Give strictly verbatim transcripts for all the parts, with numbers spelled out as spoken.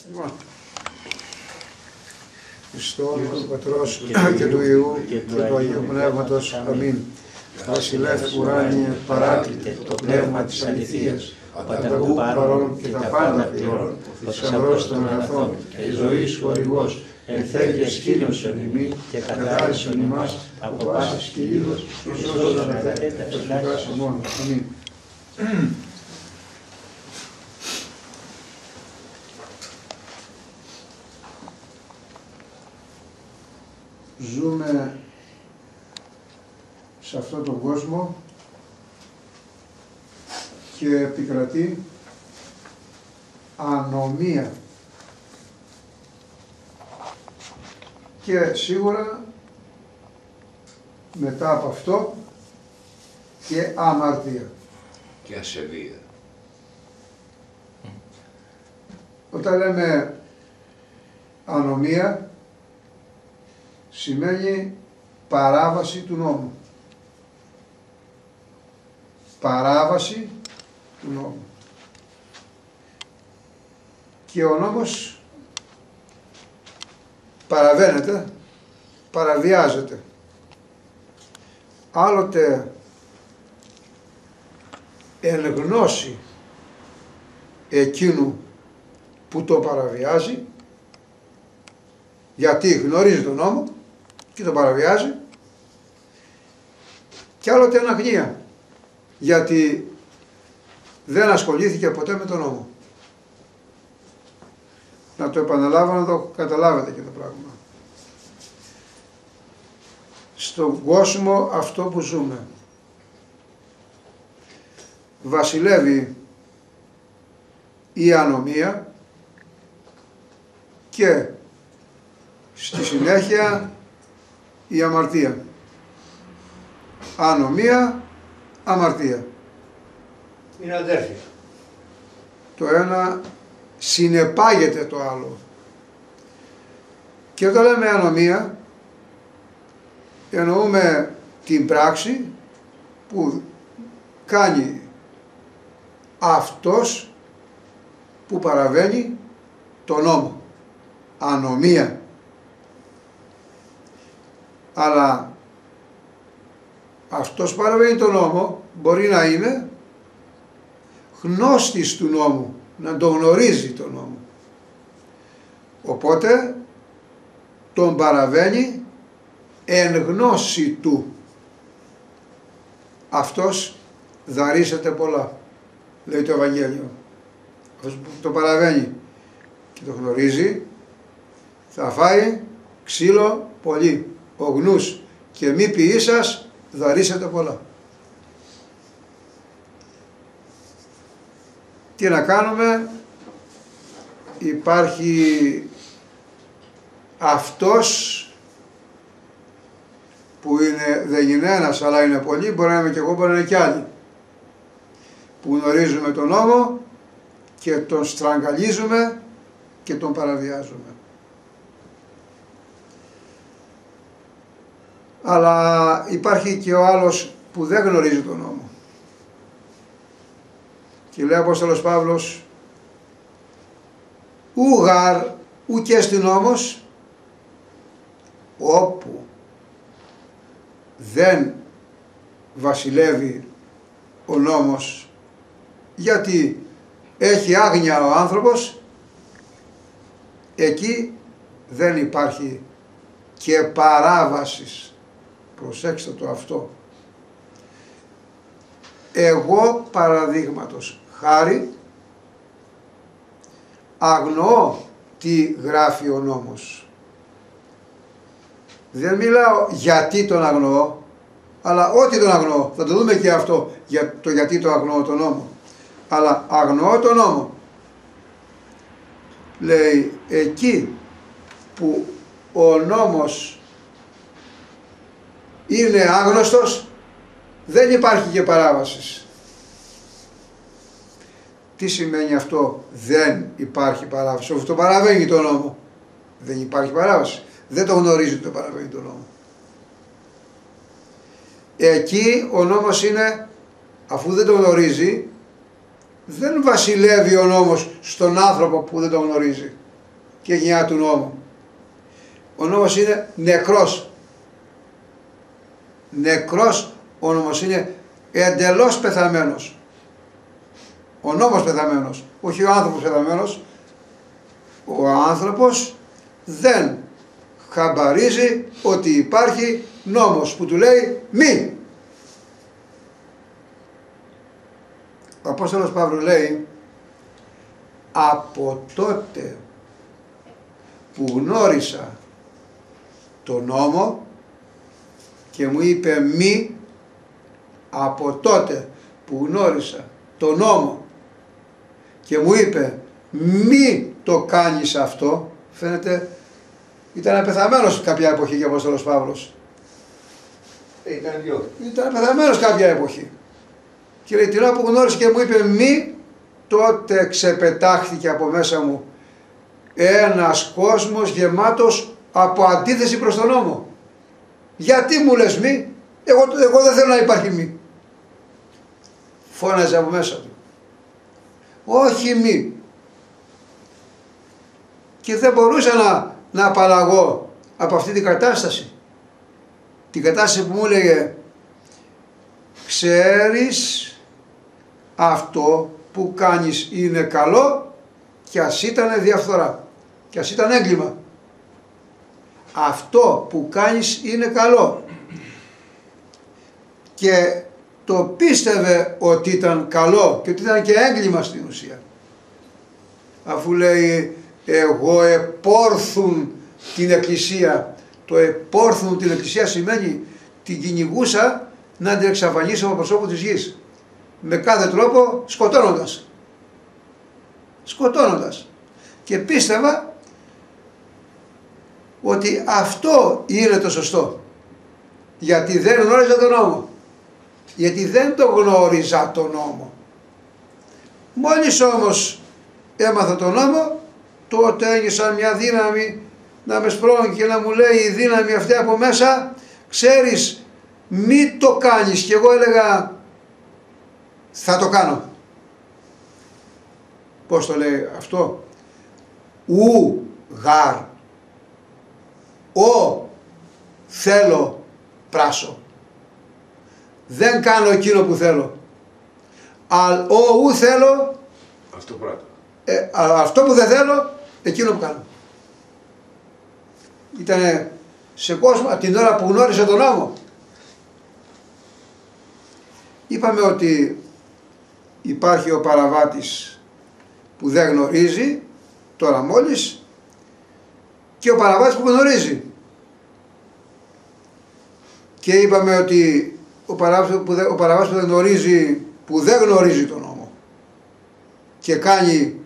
Χριστός του Πατρός και του Υιού και του Αγίου Πνεύματος. Αμήν. Βασιλεύ ουράνιε παράκλητε το πνεύμα της αληθείας, πανταχού παρών και τα πάντα πληρών, θησαυρός των αγαθών και ζωής χορηγός, ελθέγγες Κύριος ημί και καθάρισον ημάς από πάσης κυλίδος και σώζον αγαθέτα ψηλάς ημών. Αμήν. Ζούμε σε αυτόν τον κόσμο και επικρατεί ανομία και σίγουρα μετά από αυτό και αμαρτία και ασεβία. Όταν λέμε ανομία σημαίνει παράβαση του νόμου. Παράβαση του νόμου. Και ο νόμος παραβαίνεται, παραβιάζεται. Άλλοτε εν γνώση εκείνου που το παραβιάζει, γιατί γνωρίζει τον νόμο και τον παραβιάζει, και άλλοτε εν αγνία, γιατί δεν ασχολήθηκε ποτέ με τον νόμο. Να το επαναλάβω να το καταλάβετε και το πράγμα. Στον κόσμο αυτό που ζούμε βασιλεύει η ανομία και στη συνέχεια η αμαρτία. Ανομία, αμαρτία. Είναι αδέρφια. Το ένα συνεπάγεται το άλλο. Και όταν λέμε ανομία, εννοούμε την πράξη που κάνει αυτός που παραβαίνει τον νόμο. Ανομία. Αλλά αυτός που παραβαίνει τον νόμο μπορεί να είναι γνώστης του νόμου, να τον γνωρίζει τον νόμο. Οπότε τον παραβαίνει εν γνώση του. Αυτός δαρίσεται πολλά, λέει το Ευαγγέλιο. Αυτός που το παραβαίνει και το γνωρίζει θα φάει ξύλο πολύ. Ο γνούς και μη ποιήσας δαρίσεται πολλά. Τι να κάνουμε, υπάρχει αυτός που είναι, δεν είναι ένας αλλά είναι πολλοί, μπορεί να είμαι και εγώ, μπορεί να είναι και άλλοι, που γνωρίζουμε τον νόμο και τον στραγγαλίζουμε και τον παραβιάζουμε. Αλλά υπάρχει και ο άλλος που δεν γνωρίζει τον νόμο. Και λέει ο Απόστολος Παύλος, ουγαρ ουκ στην νόμος, όπου δεν βασιλεύει ο νόμος, γιατί έχει άγνοια ο άνθρωπος, εκεί δεν υπάρχει και παράβασης. Προσέξτε το αυτό. Εγώ παραδείγματος χάρη αγνοώ τι γράφει ο νόμος. Δεν μιλάω γιατί τον αγνοώ, αλλά ότι τον αγνοώ. Θα το δούμε και αυτό, για το γιατί το αγνοώ τον νόμο. Αλλά αγνοώ τον νόμο. Λέει, εκεί που ο νόμος είναι άγνωστος, δεν υπάρχει και παράβαση. Τι σημαίνει αυτό, δεν υπάρχει παράβαση? Αυτό παραβαίνει τον νόμο. Δεν υπάρχει παράβαση. Δεν το γνωρίζει ότι το παραβαίνει τον νόμο. Εκεί ο νόμος είναι, αφού δεν το γνωρίζει, δεν βασιλεύει ο νόμος στον άνθρωπο που δεν το γνωρίζει. και γενιά του νόμου. Ο νόμος είναι νεκρός. Νεκρός ο νόμος είναι εντελώς πεθαμένος. Ο νόμος πεθαμένος, όχι ο άνθρωπος πεθαμένος. Ο άνθρωπος δεν χαμπαρίζει ότι υπάρχει νόμος που του λέει μη. Ο Απόστολος Παύλου λέει, από τότε που γνώρισα τον νόμο και μου είπε μη, από τότε που γνώρισα τον νόμο και μου είπε μη το κάνεις αυτό, φαίνεται ήταν πεθαμένος κάποια εποχή και ο Απόστολος Παύλος. Ήταν δυο. Ήταν πεθαμένος κάποια εποχή. Και λέει, την ώρα που γνώρισε και μου είπε μη, τότε ξεπετάχθηκε από μέσα μου ένας κόσμος γεμάτος από αντίθεση προς τον νόμο. Γιατί μου λες μη, εγώ, εγώ δεν θέλω να υπάρχει μη. Φώναζε από μέσα του. Όχι μη. Και δεν μπορούσα να, να απαλλαγώ από αυτή την κατάσταση. Την κατάσταση που μου έλεγε, ξέρεις, αυτό που κάνεις είναι καλό και ας ήταν διαφθορά και ας ήταν έγκλημα. Αυτό που κάνεις είναι καλό. Και το πίστευε ότι ήταν καλό και ότι ήταν και έγκλημα στην ουσία. Αφού λέει, εγώ επόρθουν την εκκλησία. Το επόρθουν την εκκλησία σημαίνει την κυνηγούσα να την εξαφανίσω από προσώπου της γης. Με κάθε τρόπο σκοτώνοντας. Σκοτώνοντας. Και πίστευα ότι αυτό είναι το σωστό. Γιατί δεν γνώριζα τον νόμο. Γιατί δεν το γνώριζα τον νόμο. Μόλις όμως έμαθα τον νόμο, τότε ένιωσα μια δύναμη να με σπρώχνει και να μου λέει η δύναμη αυτή από μέσα, ξέρεις, μη το κάνεις. Και εγώ έλεγα, θα το κάνω. Πώς το λέει αυτό? Ου γάρ. Ο θέλω πράσο. Δεν κάνω εκείνο που θέλω. Αλλά ο ου θέλω, αυτό πράγμα. Ε, αυτό που δεν θέλω, εκείνο που κάνω. Ήτανε σε κόσμο την ώρα που γνώρισε τον νόμο. Είπαμε ότι υπάρχει ο παραβάτης που δεν γνωρίζει, τώρα μόλις, και ο παραβάτης που γνωρίζει. Και είπαμε ότι ο παραβάτης που δεν, ο παραβάτης που δεν γνωρίζει, που δεν γνωρίζει τον νόμο και κάνει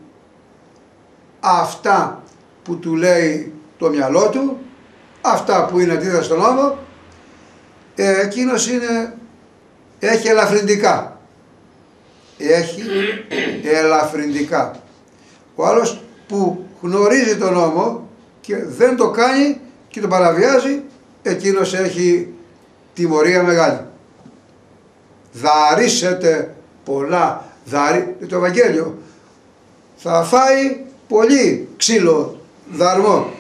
αυτά που του λέει το μυαλό του, αυτά που είναι αντίθετα στον νόμο, ε, εκείνος είναι, έχει ελαφρυντικά. Έχει ελαφρυντικά. Ο άλλος που γνωρίζει τον νόμο και δεν το κάνει και τον παραβιάζει, εκείνος έχει τιμωρία μεγάλη. Δαρίσετε πολλά, δαρί, το Ευαγγέλιο, θα φάει πολύ ξύλο, δαρμό.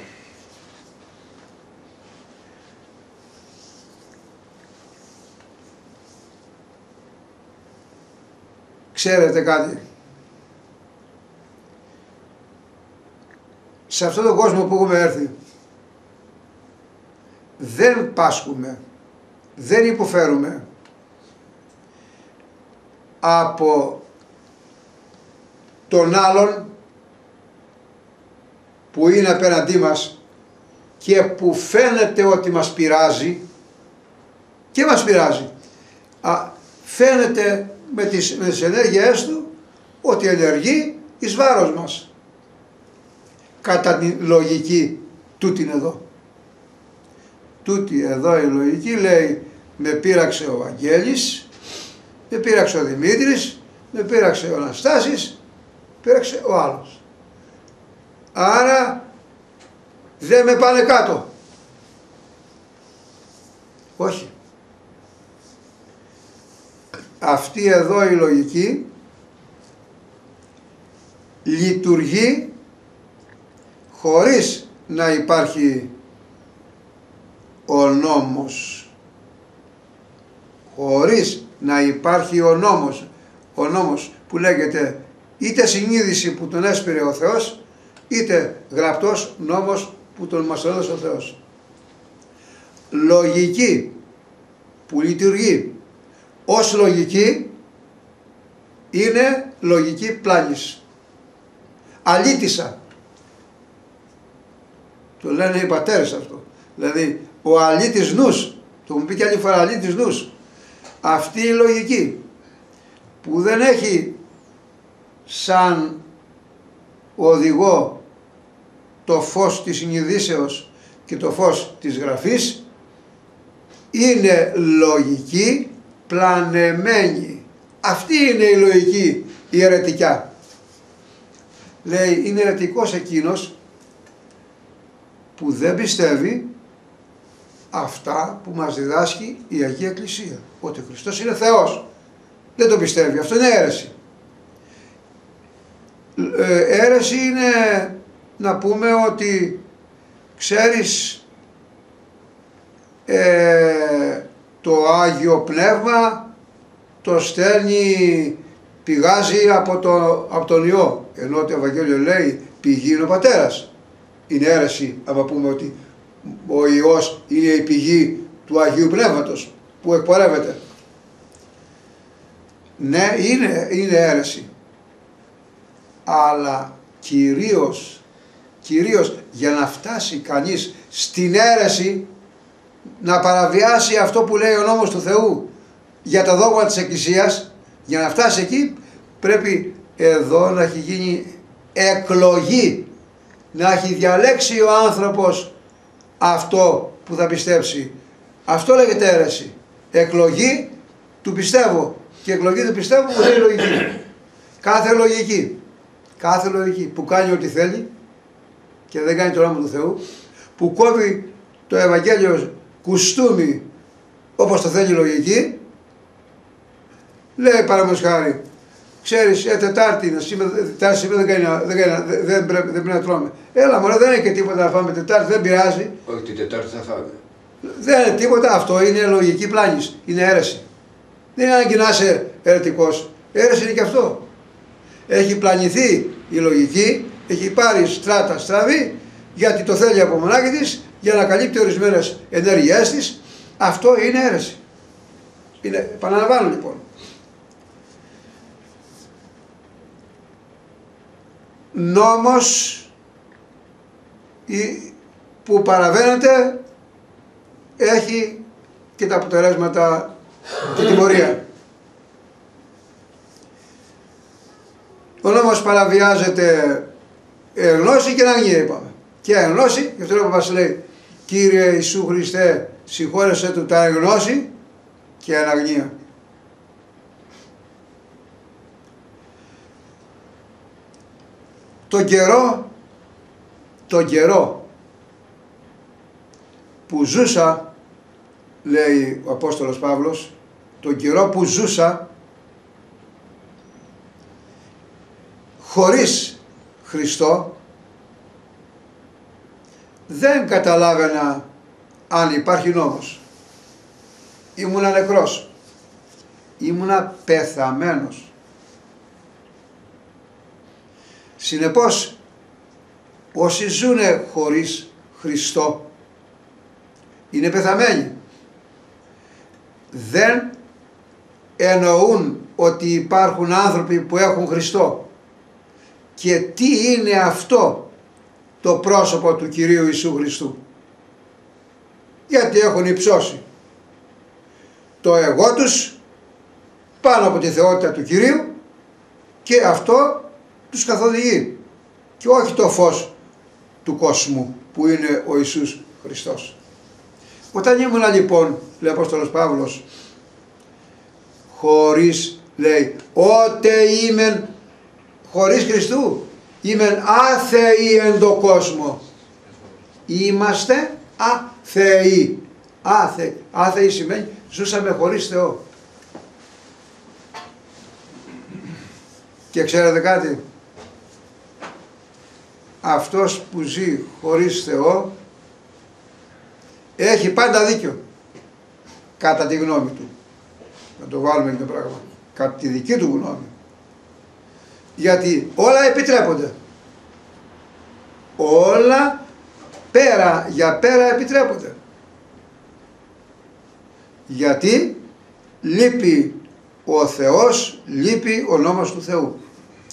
Ξέρετε κάτι, σε αυτόν τον κόσμο που έχουμε έρθει δεν πάσχουμε, δεν υποφέρουμε από τον άλλον που είναι απέναντί μας και που φαίνεται ότι μας πειράζει και μας πειράζει. Α, φαίνεται με τις, με τις ενέργειές του ότι ενεργεί εις βάρος μας. Κατά τη λογική τούτην εδώ. Τούτη εδώ η λογική λέει, με πείραξε ο Βαγγέλης, με πείραξε ο Δημήτρης, με πείραξε ο Αναστάσης, πείραξε ο άλλος. Άρα δεν με πάνε κάτω. Όχι. Αυτή εδώ η λογική λειτουργεί χωρίς να υπάρχει ο νόμος, χωρίς να υπάρχει ο νόμος, ο νόμος που λέγεται είτε συνείδηση που τον έσπηρε ο Θεός, είτε γραπτός νόμος που τον μας έδωσε ο Θεός. Λογική που λειτουργεί ως λογική είναι λογική πλάνης. Αλήτησα. Το λένε οι πατέρες αυτό. Δηλαδή ο αλήτης νους, το έχουν πει και άλλη φορά, αλήτης νους. Αυτή η λογική που δεν έχει σαν οδηγό το φως της συνειδήσεως και το φως της γραφής, είναι λογική πλανεμένη. Αυτή είναι η λογική η αιρετικιά. Λέει είναι αιρετικός εκείνος που δεν πιστεύει αυτά που μας διδάσκει η Αγία Εκκλησία. Ότι ο Χριστός είναι Θεός. Δεν το πιστεύει. Αυτό είναι αίρεση. Ε, αίρεση είναι να πούμε ότι ξέρεις ε, το Άγιο Πνεύμα το στέλνει, πηγάζει από, το, από τον Υιό, ενώ το Ευαγγέλιο λέει πηγή είναι ο Πατέρας. Είναι αίρεση άμα πούμε ότι ο Υιός είναι η πηγή του Αγίου Πνεύματος που εκπορεύεται. Ναι, είναι, είναι αίρεση, αλλά κυρίως, κυρίως για να φτάσει κανείς στην αίρεση, να παραβιάσει αυτό που λέει ο νόμος του Θεού για τα δόγματα της Εκκλησίας, για να φτάσει εκεί πρέπει εδώ να έχει γίνει εκλογή, να έχει διαλέξει ο άνθρωπος αυτό που θα πιστέψει. Αυτό λέγεται αίρεση. Εκλογή του πιστεύω. Και εκλογή του πιστεύω που είναι λογική. Κάθε λογική, κάθε λογική που κάνει ό,τι θέλει και δεν κάνει το νόμο του Θεού, που κόβει το Ευαγγέλιο κουστούμι όπως το θέλει η λογική, λέει παραδείγματος χάρη, ξέρεις, ε, Τετάρτη είναι, σήμερα, τετάρτη σήμερα δεν, κάνει, δεν, κάνει, δεν, δεν, πρέπει, δεν πρέπει να τρώμε. Έλα μωρέ, δεν είναι και τίποτα να φάμε Τετάρτη, δεν πειράζει. Όχι, την Τετάρτη θα φάμε. Δεν είναι τίποτα, αυτό είναι λογική πλάνης, είναι αίρεση. Δεν είναι ανάγκη να είσαι αιρετικός, αίρεση είναι και αυτό. Έχει πλανηθεί η λογική, έχει πάρει στράτα στραβή, γιατί το θέλει από μονάκι της, για να καλύπτει ορισμένες ενέργειές της. Αυτό είναι αίρεση. Είναι, επαναλαμβάνω λοιπόν. Νόμος που παραβαίνεται έχει και τα αποτελέσματα, τη τιμωρία. Ο νόμος παραβιάζεται εν γνώση και εν αγνία, είπαμε. Και εν γνώση, γι' αυτό ο Παπάς λέει Κύριε Ιησού Χριστέ, συγχώρεσέ του τα εν γνώση και εν αγνία. Το καιρό, το καιρό που ζούσα, λέει ο Απόστολος Παύλος, το καιρό που ζούσα χωρίς Χριστό, δεν καταλάβαινα αν υπάρχει νόμος. Ήμουνα νεκρός, ήμουνα πεθαμένος. Συνεπώς, όσοι ζουνε χωρίς Χριστό είναι πεθαμένοι. Δεν εννοούν ότι υπάρχουν άνθρωποι που έχουν Χριστό. Και τι είναι αυτό το πρόσωπο του Κυρίου Ιησού Χριστού? Γιατί έχουν υψώσει το εγώ τους πάνω από τη θεότητα του Κυρίου και αυτό τους καθοδηγεί και όχι το φως του κόσμου που είναι ο Ιησούς Χριστός. Όταν ήμουνα λοιπόν, λέει ο Απόστολος Παύλος, χωρίς, λέει, ότεήμεν χωρίς Χριστού,ήμεν άθεοι εν το κόσμο. Είμαστε άθεοι. Άθεοι. Άθεοι σημαίνει ζούσαμε χωρίς Θεό. Και ξέρετε κάτι, αυτός που ζει χωρίς Θεό έχει πάντα δίκιο, κατά τη γνώμη του. Να το βάλουμε και το πράγμα, κατά τη δική του γνώμη. Γιατί όλα επιτρέπονται. Όλα πέρα για πέρα επιτρέπονται. Γιατί λείπει ο Θεός, λείπει ο νόμος του Θεού.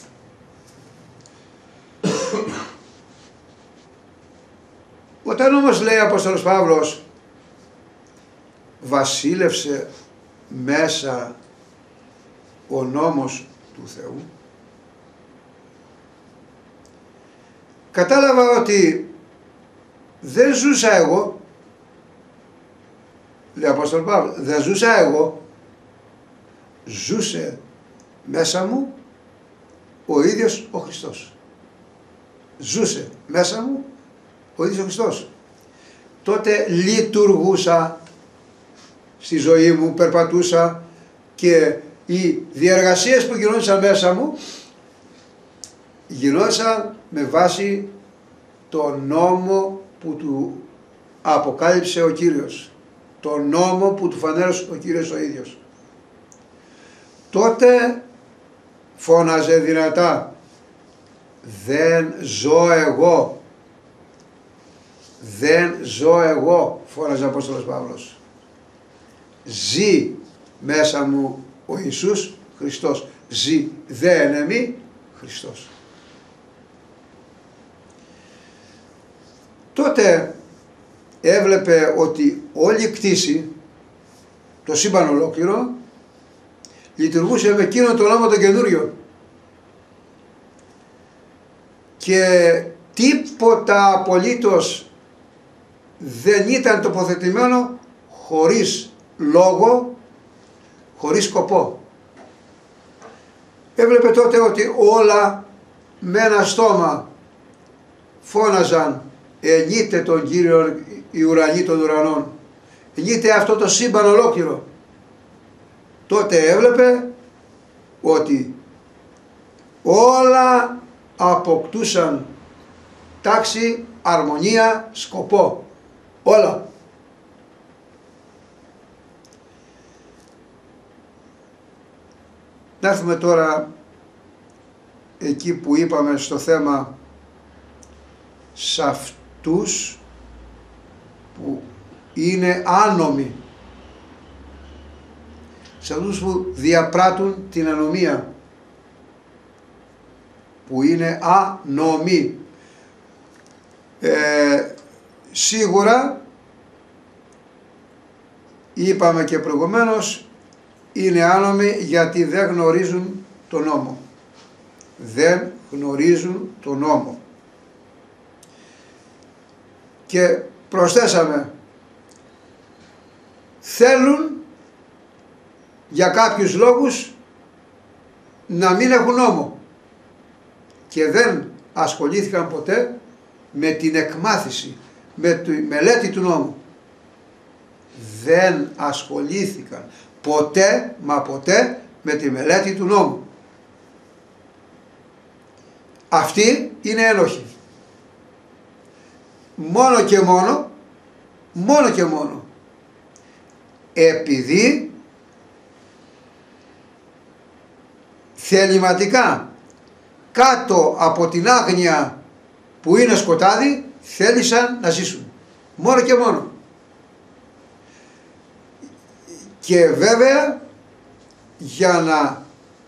Όταν όμως λέει ο Απόστολος Παύλος βασίλευσε μέσα ο νόμος του Θεού, κατάλαβα ότι δεν ζούσα εγώ, λέει ο Απόστολος Παύλος, δεν ζούσα εγώ, ζούσε μέσα μου ο ίδιος ο Χριστός. Ζούσε μέσα μου ο ίδιος ο Χριστός. Τότε λειτουργούσα στη ζωή μου, περπατούσα και οι διεργασίες που γινόντουσαν μέσα μου γινόντουσαν με βάση τον νόμο που του αποκάλυψε ο Κύριος, τον νόμο που του φανέρωσε ο Κύριος ο ίδιος. Τότε φώναζε δυνατά, δεν ζω εγώ, δεν ζω εγώ, φώναζε ο Απόστολος Παύλος. Ζει μέσα μου ο Ιησούς Χριστός, ζει δε εν εμεί Χριστός. Τότε έβλεπε ότι όλη η κτήση, το σύμπαν ολόκληρο, λειτουργούσε με εκείνον τον νόμο τον καινούριο. Και τίποτα απολύτως δεν ήταν τοποθετημένο χωρίς λόγο, χωρίς σκοπό. Έβλεπε τότε ότι όλα με ένα στόμα φώναζαν ενείται τον Κύριο οι ουρανοί των ουρανών, ενείται αυτό το σύμπαν ολόκληρο. Τότε έβλεπε ότι όλα αποκτούσαν τάξη, αρμονία, σκοπό. Όλα. Να έρθουμε τώρα εκεί που είπαμε στο θέμα σε αυτούς που είναι άνομοι, σε αυτούς που διαπράττουν την ανομία, που είναι ανομοί. Ε, σίγουρα είπαμε και προηγουμένως είναι άνομοι γιατί δεν γνωρίζουν τον νόμο. Δεν γνωρίζουν τον νόμο. Και προσθέσαμε, θέλουν για κάποιους λόγους να μην έχουν νόμο και δεν ασχολήθηκαν ποτέ με την εκμάθηση, με τη μελέτη του νόμου. Δεν ασχολήθηκαν ποτέ, μα ποτέ, με τη μελέτη του νόμου. Αυτοί είναι ένοχοι. Μόνο και μόνο, μόνο και μόνο, επειδή θεληματικά κάτω από την άγνοια που είναι σκοτάδι θέλησαν να ζήσουν. Μόνο και μόνο. Και βέβαια για να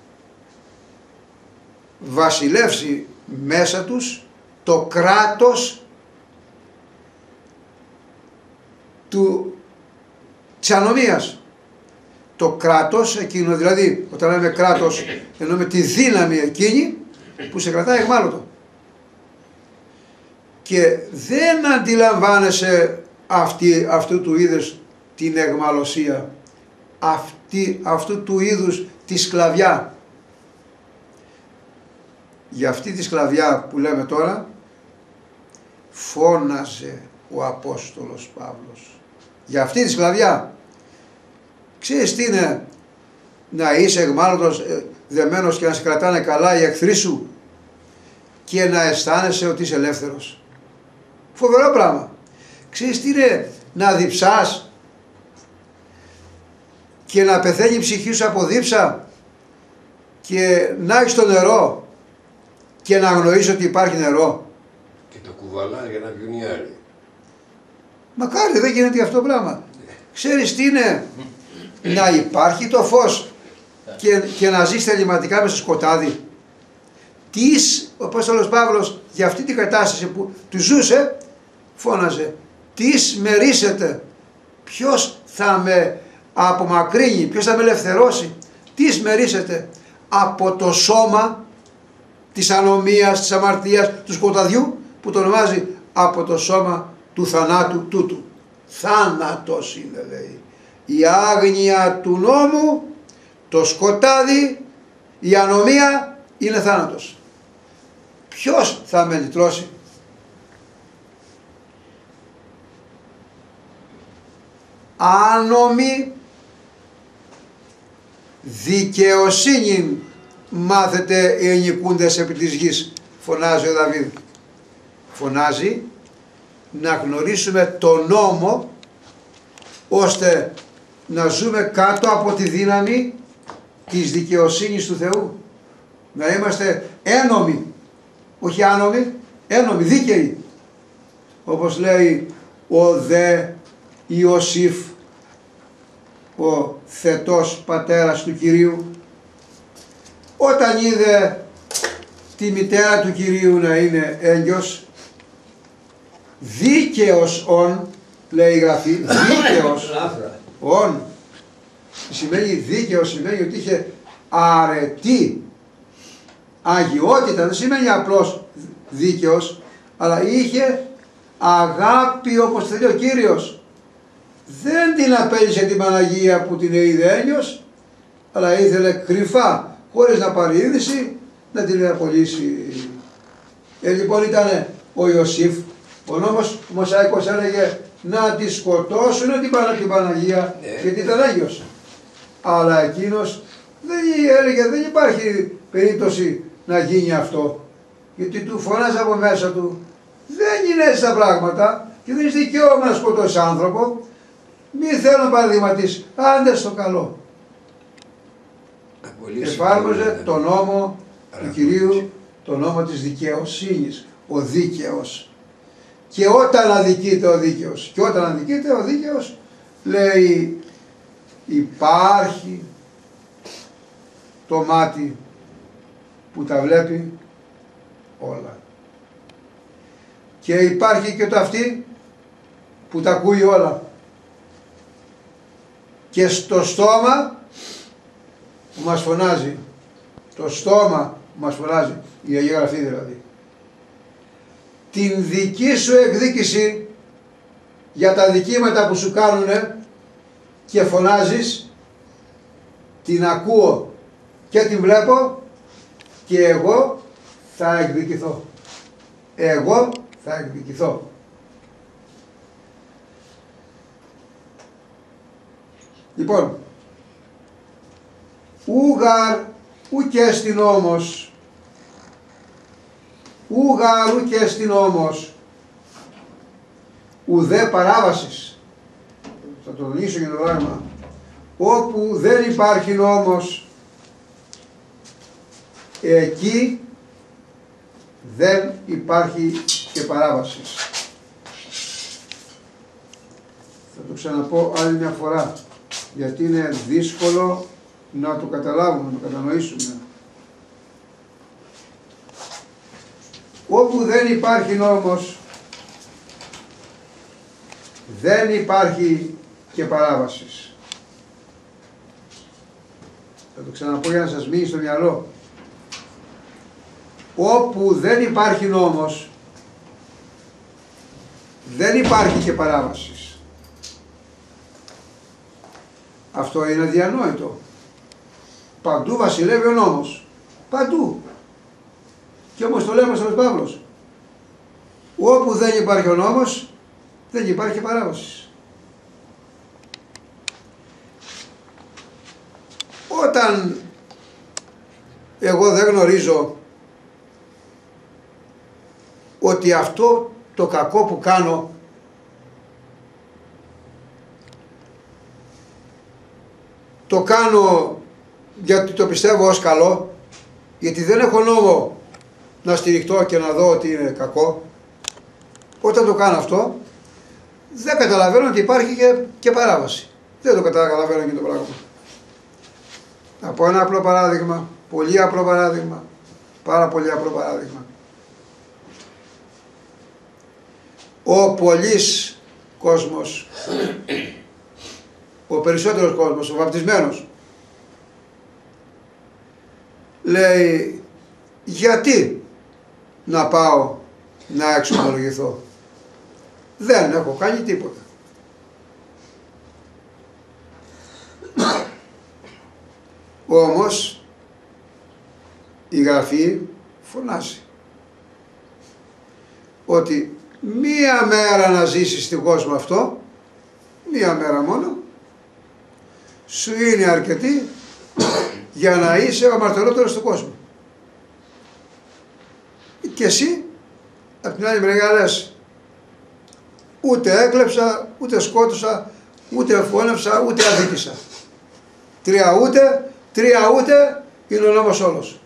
βασιλεύσει μέσα τους το κράτος του, της ανομίας. Το κράτος εκείνο, δηλαδή όταν λέμε κράτος εννοούμε τη δύναμη εκείνη που σε κρατάει εχμάλωτο. Και δεν αντιλαμβάνεσαι αυτή, αυτού του είδους την εγμαλωσία, αυτή, αυτού του είδους τη σκλαβιά. Για αυτή τη σκλαβιά που λέμε τώρα φώναζε ο Απόστολος Παύλος. Για αυτή τη σκλαβιά. Ξέρεις τι είναι να είσαι εγμάλωτος, δεμένος και να σε κρατάνε καλά οι εχθροί σου και να αισθάνεσαι ότι είσαι ελεύθερος. Φοβερό πράγμα. Ξέρεις τι είναι να διψάς και να πεθαίνει η ψυχή σου από δίψα και να έχεις το νερό και να γνωρίζεις ότι υπάρχει νερό. Και το κουβαλάς για να πιούν οι άλλοι. Μακάρι, δεν γίνεται αυτό πράγμα. Ναι. Ξέρεις τι είναι να υπάρχει το φως και, και να ζεις θεληματικά μέσα στο σκοτάδι. Τις, ο Απόστολος Παύλος για αυτή την κατάσταση που του ζούσε φώναζε, τις μερίσετε, ποιος θα με απομακρύνει, ποιος θα με ελευθερώσει, τις μερίσετε από το σώμα της ανομίας, της αμαρτίας, του σκοταδιού που το ονομάζει από το σώμα του θανάτου τούτου. Θάνατος είναι, λέει, η άγνοια του νόμου, το σκοτάδι, η ανομία είναι θάνατος. Ποιος θα με λυτρώσει? Άνομη δικαιοσύνη μάθετε οι ενοικούντες επί της γης, φωνάζει ο Δαβίδ. Φωνάζει να γνωρίσουμε τον νόμο ώστε να ζούμε κάτω από τη δύναμη της δικαιοσύνης του Θεού. Να είμαστε ένομοι, όχι άνομοι, ένομοι, δίκαιοι. Όπως λέει ο δε Ιωσήφ, ο θετός πατέρας του Κυρίου, όταν είδε τη μητέρα του Κυρίου να είναι έγκυος, δίκαιος ον, λέει η Γραφή, δίκαιος ον, σημαίνει δίκαιος, σημαίνει ότι είχε αρετή αγιότητα, δεν σημαίνει απλώς δίκαιος, αλλά είχε αγάπη όπως θέλει ο Κύριος. Δεν την απέλυσε την Παναγία που την είδε έγκυος, αλλά ήθελε κρυφά, χωρίς να πάρει είδηση, να την απολύσει. Ε, λοιπόν ήταν ο Ιωσήφ, ο νόμος ο Μωσαϊκός έλεγε να τη σκοτώσουν την, Πανα, την Παναγία yeah. γιατί ήταν έγκυος. Αλλά εκείνος δεν έλεγε, δεν υπάρχει περίπτωση να γίνει αυτό, γιατί του φωνάζει από μέσα του, δεν είναι έτσι τα πράγματα και δεν είσαι δικαίωμα να σκοτώσεις άνθρωπο. Μη θέλω να παραδειγματίσεις, άντε στο καλό. Εφάρμοζε τον νόμο του Κυρίου, τον νόμο της δικαιοσύνης, ο δίκαιος. Και όταν αδικείται ο δίκαιος, και όταν αδικείται ο δίκαιος, λέει υπάρχει το μάτι που τα βλέπει όλα. Και υπάρχει και το αυτί που τα ακούει όλα. Και στο στόμα που μας φωνάζει, το στόμα που μας φωνάζει, η Αγία Γραφή δηλαδή, την δική σου εκδίκηση για τα δικήματα που σου κάνουνε και φωνάζεις, την ακούω και την βλέπω και εγώ θα εκδικηθώ. Εγώ θα εκδικηθώ. Λοιπόν, ούγαρ ουκ στην νόμος, ούγαρ ουκ στην νόμος, ουδέ παράβασης. Θα το τονίσω για το πράγμα. Όπου δεν υπάρχει νόμος, εκεί δεν υπάρχει και παράβασης. Θα το ξαναπώ άλλη μια φορά, γιατί είναι δύσκολο να το καταλάβουμε, να το κατανοήσουμε. Όπου δεν υπάρχει νόμος, δεν υπάρχει και παράβασης. Θα το ξαναπώ για να σας μείνει στο μυαλό. Όπου δεν υπάρχει νόμος, δεν υπάρχει και παράβασης. Αυτό είναι αδιανόητο. Παντού βασιλεύει ο νόμος. Παντού. Και όμως το λέμε στον Παύλος. Όπου δεν υπάρχει ο νόμος, δεν υπάρχει παράβαση. Όταν εγώ δεν γνωρίζω ότι αυτό το κακό που κάνω το κάνω γιατί το πιστεύω ως καλό, γιατί δεν έχω νόμο να στηριχτώ και να δω ότι είναι κακό. Όταν το κάνω αυτό, δεν καταλαβαίνω ότι υπάρχει και, και παράβαση. Δεν το καταλαβαίνω και το πράγμα. Να πω ένα απλό παράδειγμα, πολύ απλό παράδειγμα, πάρα πολύ απλό παράδειγμα. Ο πολύς κόσμος, ο περισσότερος κόσμος, ο βαπτισμένος, λέει, γιατί να πάω να εξομολογηθώ? Δεν έχω κάνει τίποτα. Όμως η Γραφή φωνάζει ότι μία μέρα να ζήσεις στον κόσμο αυτό, μία μέρα μόνο, σου είναι αρκετή για να είσαι ο αμαρτωλότερος του κόσμου. Και εσύ απ' την άλλη μεριά λες, ούτε έκλεψα, ούτε σκότωσα, ούτε φώνευσα, ούτε αδίκησα. Τρία ούτε, τρία ούτε είναι ο νόμος όλος.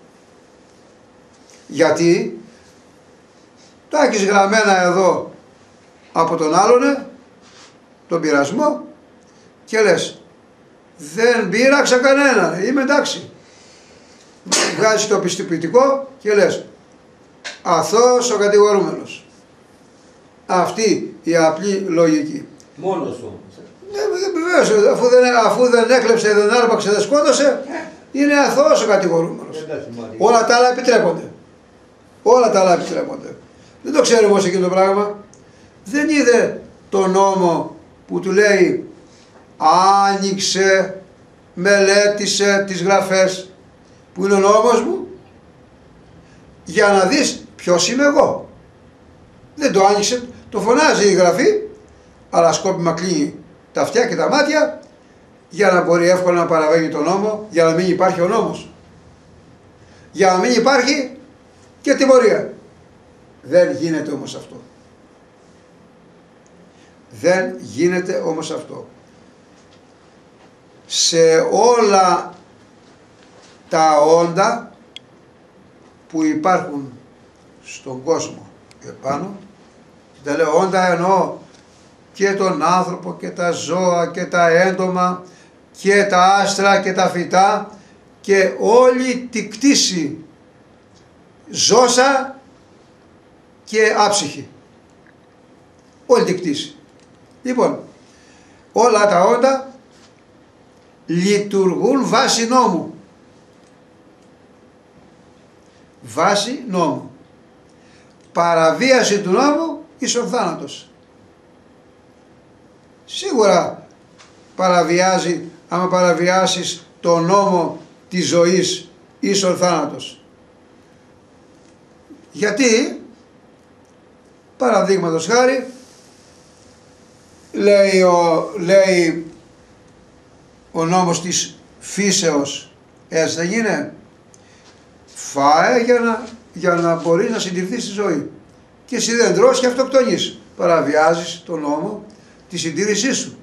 Γιατί τα έχεις γραμμένα εδώ από τον άλλον, τον πειρασμό, και λες, δεν πείραξα κανένα, είμαι εντάξει. Βγάζεις το πιστοποιητικό και λες, αθώος ο κατηγορούμενος. Αυτή η απλή λογική. Μόνος σου όμως. Ναι, βεβαίως, αφού δεν, αφού δεν έκλεψε, δεν άρπαξε, δεν σκότωσε, είναι αθώος ο κατηγορούμενος. Όλα τα άλλα επιτρέπονται. Όλα τα άλλα επιτρέπονται. Δεν το ξέρουμε όμως εκείνο το πράγμα. Δεν είδε το νόμο που του λέει, άνοιξε, μελέτησε τις γραφές που είναι ο νόμος μου για να δεις ποιος είμαι εγώ. Δεν το άνοιξε, το φωνάζει η Γραφή, αλλά σκόπιμα κλείνει τα αυτιά και τα μάτια για να μπορεί εύκολα να παραβαίνει τον νόμο, για να μην υπάρχει ο νόμος, για να μην υπάρχει και τιμωρία. Δεν γίνεται όμως αυτό. Δεν γίνεται όμως αυτό. Σε όλα τα όντα που υπάρχουν στον κόσμο επάνω, δεν λέω όντα, εννοώ και τον άνθρωπο και τα ζώα και τα έντομα και τα άστρα και τα φυτά και όλη τη κτήση ζώσα και άψυχη. Όλη τη κτήση. Λοιπόν, όλα τα όντα λειτουργούν βάσει νόμου. Βάσει νόμου. Παραβίαση του νόμου ίσον θάνατος. Σίγουρα παραβιάζει, άμα παραβιάσεις το νόμο της ζωής, ίσον θάνατος. Γιατί, παραδείγματος χάρη, λέει ο, λέει ο νόμος της φύσεως, έτσι δεν είναι, φάε για να, για να μπορείς να συντηρηθείς στη ζωή. Και εσύ δεν τρως και αυτοκτονείς. Παραβιάζεις τον νόμο τη συντήρησή σου.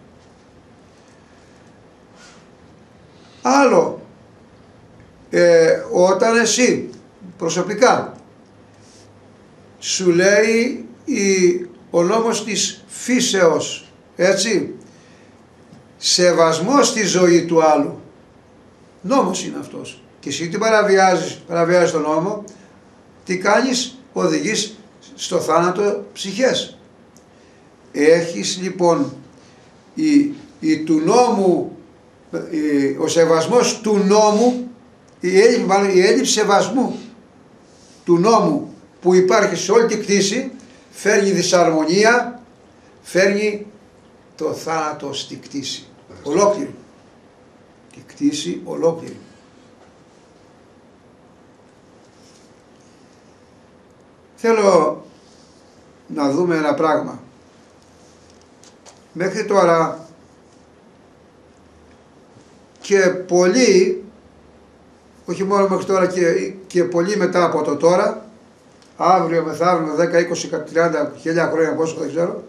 Άλλο, ε, όταν εσύ προσωπικά σου λέει η, ο νόμος της φύσεως, έτσι, σεβασμό στη ζωή του άλλου, νόμος είναι αυτός, και εσύ τι παραβιάζεις, παραβιάζεις τον νόμο, τι κάνεις, οδηγείς στο θάνατο ψυχές. Έχεις λοιπόν η, η του νόμου, η, ο σεβασμός του νόμου, η έλλειψη, η έλλειψη σεβασμού του νόμου που υπάρχει σε όλη την κτήση, φέρνει δυσαρμονία, φέρνει το θάνατο στη κτήση ολόκληρη. Τη κτήση ολόκληρη. Θέλω να δούμε ένα πράγμα. Μέχρι τώρα και πολλοί, όχι μόνο μέχρι τώρα και, και πολλοί μετά από το τώρα, αύριο, μεθαύριο, δέκα, είκοσι, τριάντα, χίλια χρόνια, πόσο δεν ξέρω,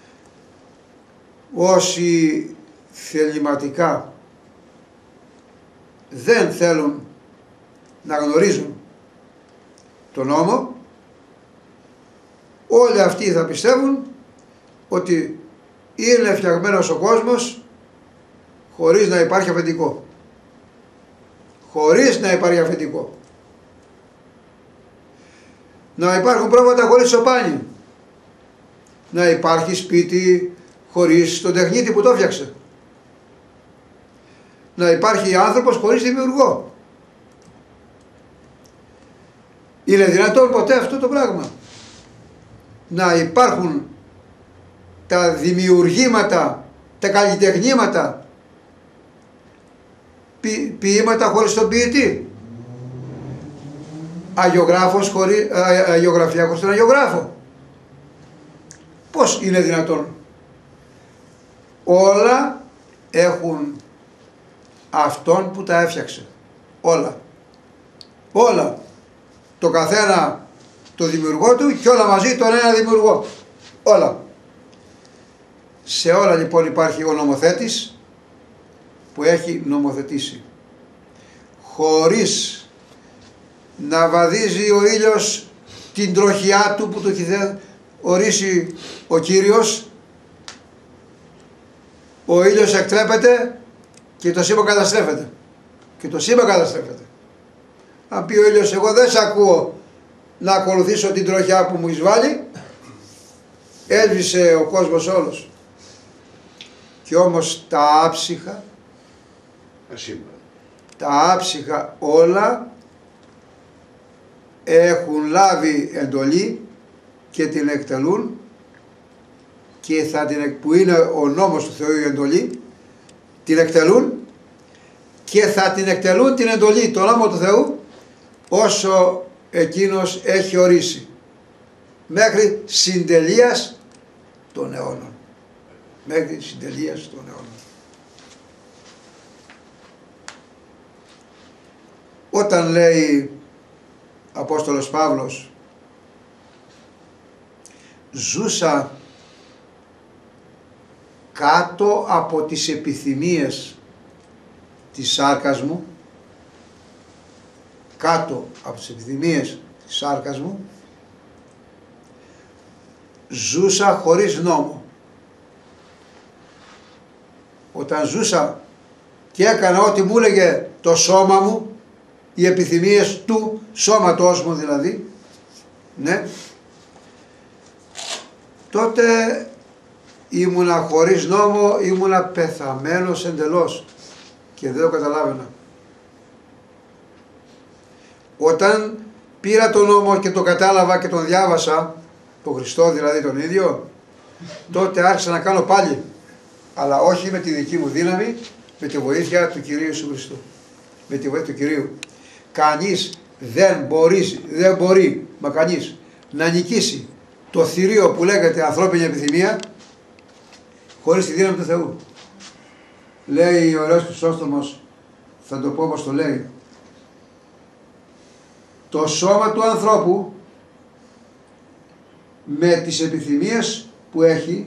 όσοι θεληματικά δεν θέλουν να γνωρίζουν τον νόμο, όλοι αυτοί θα πιστεύουν ότι είναι φτιαγμένος ο κόσμος χωρίς να υπάρχει αφεντικό. Χωρίς να υπάρχει αφεντικό. Να υπάρχουν πρόβατα χωρίς σοπάνι. Να υπάρχει σπίτι χωρίς τον τεχνίτη που το έφτιαξε. Να υπάρχει άνθρωπος χωρίς δημιουργό. Είναι δυνατόν ποτέ αυτό το πράγμα? Να υπάρχουν τα δημιουργήματα, τα καλλιτεχνήματα, ποι, ποίηματα χωρίς τον ποιητή, αγιογράφος χωρίς, α, αγιογραφία χωρίς τον αγιογράφο? Πώς είναι δυνατόν? Όλα έχουν αυτόν που τα έφτιαξε. Όλα. Όλα. Το καθένα το δημιουργό του και όλα μαζί τον ένα δημιουργό. Όλα. Σε όλα λοιπόν υπάρχει ο νομοθέτης που έχει νομοθετήσει. Χωρίς να βαδίζει ο ήλιος την τροχιά του που του έχει ορίσει ο Κύριος, ο ήλιος εκτρέπεται και το σύμπαν καταστρέφεται. Και το σύμπαν καταστρέφεται. Αν πει ο ήλιος, εγώ δεν σε ακούω να ακολουθήσω την τροχιά που μου έχεις βάλει, έσβησε ο κόσμος όλος. Και όμως τα άψυχα, τα άψυχα όλα έχουν λάβει εντολή και την εκτελούν, και θα την, που είναι ο νόμος του Θεού η εντολή, την εκτελούν και θα την εκτελούν την εντολή, το νόμο του Θεού, όσο εκείνος έχει ορίσει, μέχρι συντελείας των αιώνων. Μέχρι συντελείας των αιώνων. Όταν λέει Απόστολος Παύλος, ζούσα κάτω από τις επιθυμίες της σάρκας μου, κάτω από τις επιθυμίες της σάρκας μου, ζούσα χωρίς νόμο. Όταν ζούσα και έκανα ό,τι μου έλεγε το σώμα μου, οι επιθυμίες του σώματός μου δηλαδή, ναι, τότε ήμουνα χωρίς νόμο, ήμουνα πεθαμένος εντελώς και δεν το καταλάβαινα. Όταν πήρα τον νόμο και το κατάλαβα και τον διάβασα, τον Χριστό δηλαδή τον ίδιο, τότε άρχισα να κάνω πάλι, αλλά όχι με τη δική μου δύναμη, με τη βοήθεια του Κυρίου Ιησού Χριστού, με τη βοήθεια του Κυρίου. Κανείς δεν μπορεί, δεν μπορεί, μα κανείς, να νικήσει το θηρίο που λέγεται ανθρώπινη επιθυμία χωρίς τη δύναμη του Θεού. Λέει ο ωραίος Χρυσόστομος, θα το πω όπως το λέει, το σώμα του ανθρώπου με τις επιθυμίες που έχει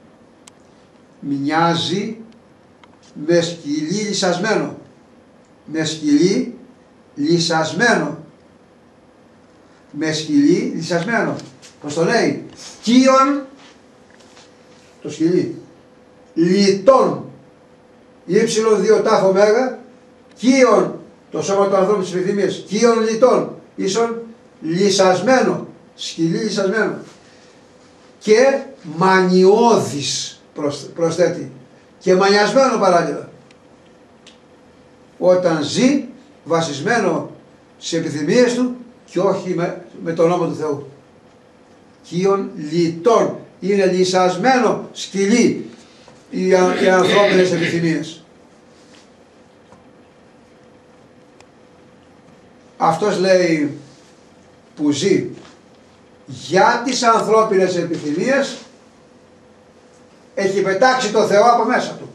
μοιάζει με σκυλί λυσασμένο. Με σκυλί λυσασμένο. Με σκυλί λυσασμένο. Πώς το λέει? Κύον, το σκυλί, λιτών, ύψιλον δύο τάφο μέγα, κύον, το σώμα του ανθρώπου της επιθυμίας, κύον λιτών, ίσον λυσασμένο, σκυλί λυσασμένο. Και μανιώδης προσθέτει, και μανιασμένο παράλληλα. Όταν ζει βασισμένο σε επιθυμίες του και όχι με, με τον νόμο του Θεού. Κύον λιτών, είναι λυσασμένο σκυλί οι, οι ανθρώπινες επιθυμίες. Αυτός λέει που ζει για τις ανθρώπινες επιθυμίες έχει πετάξει το Θεό από μέσα του.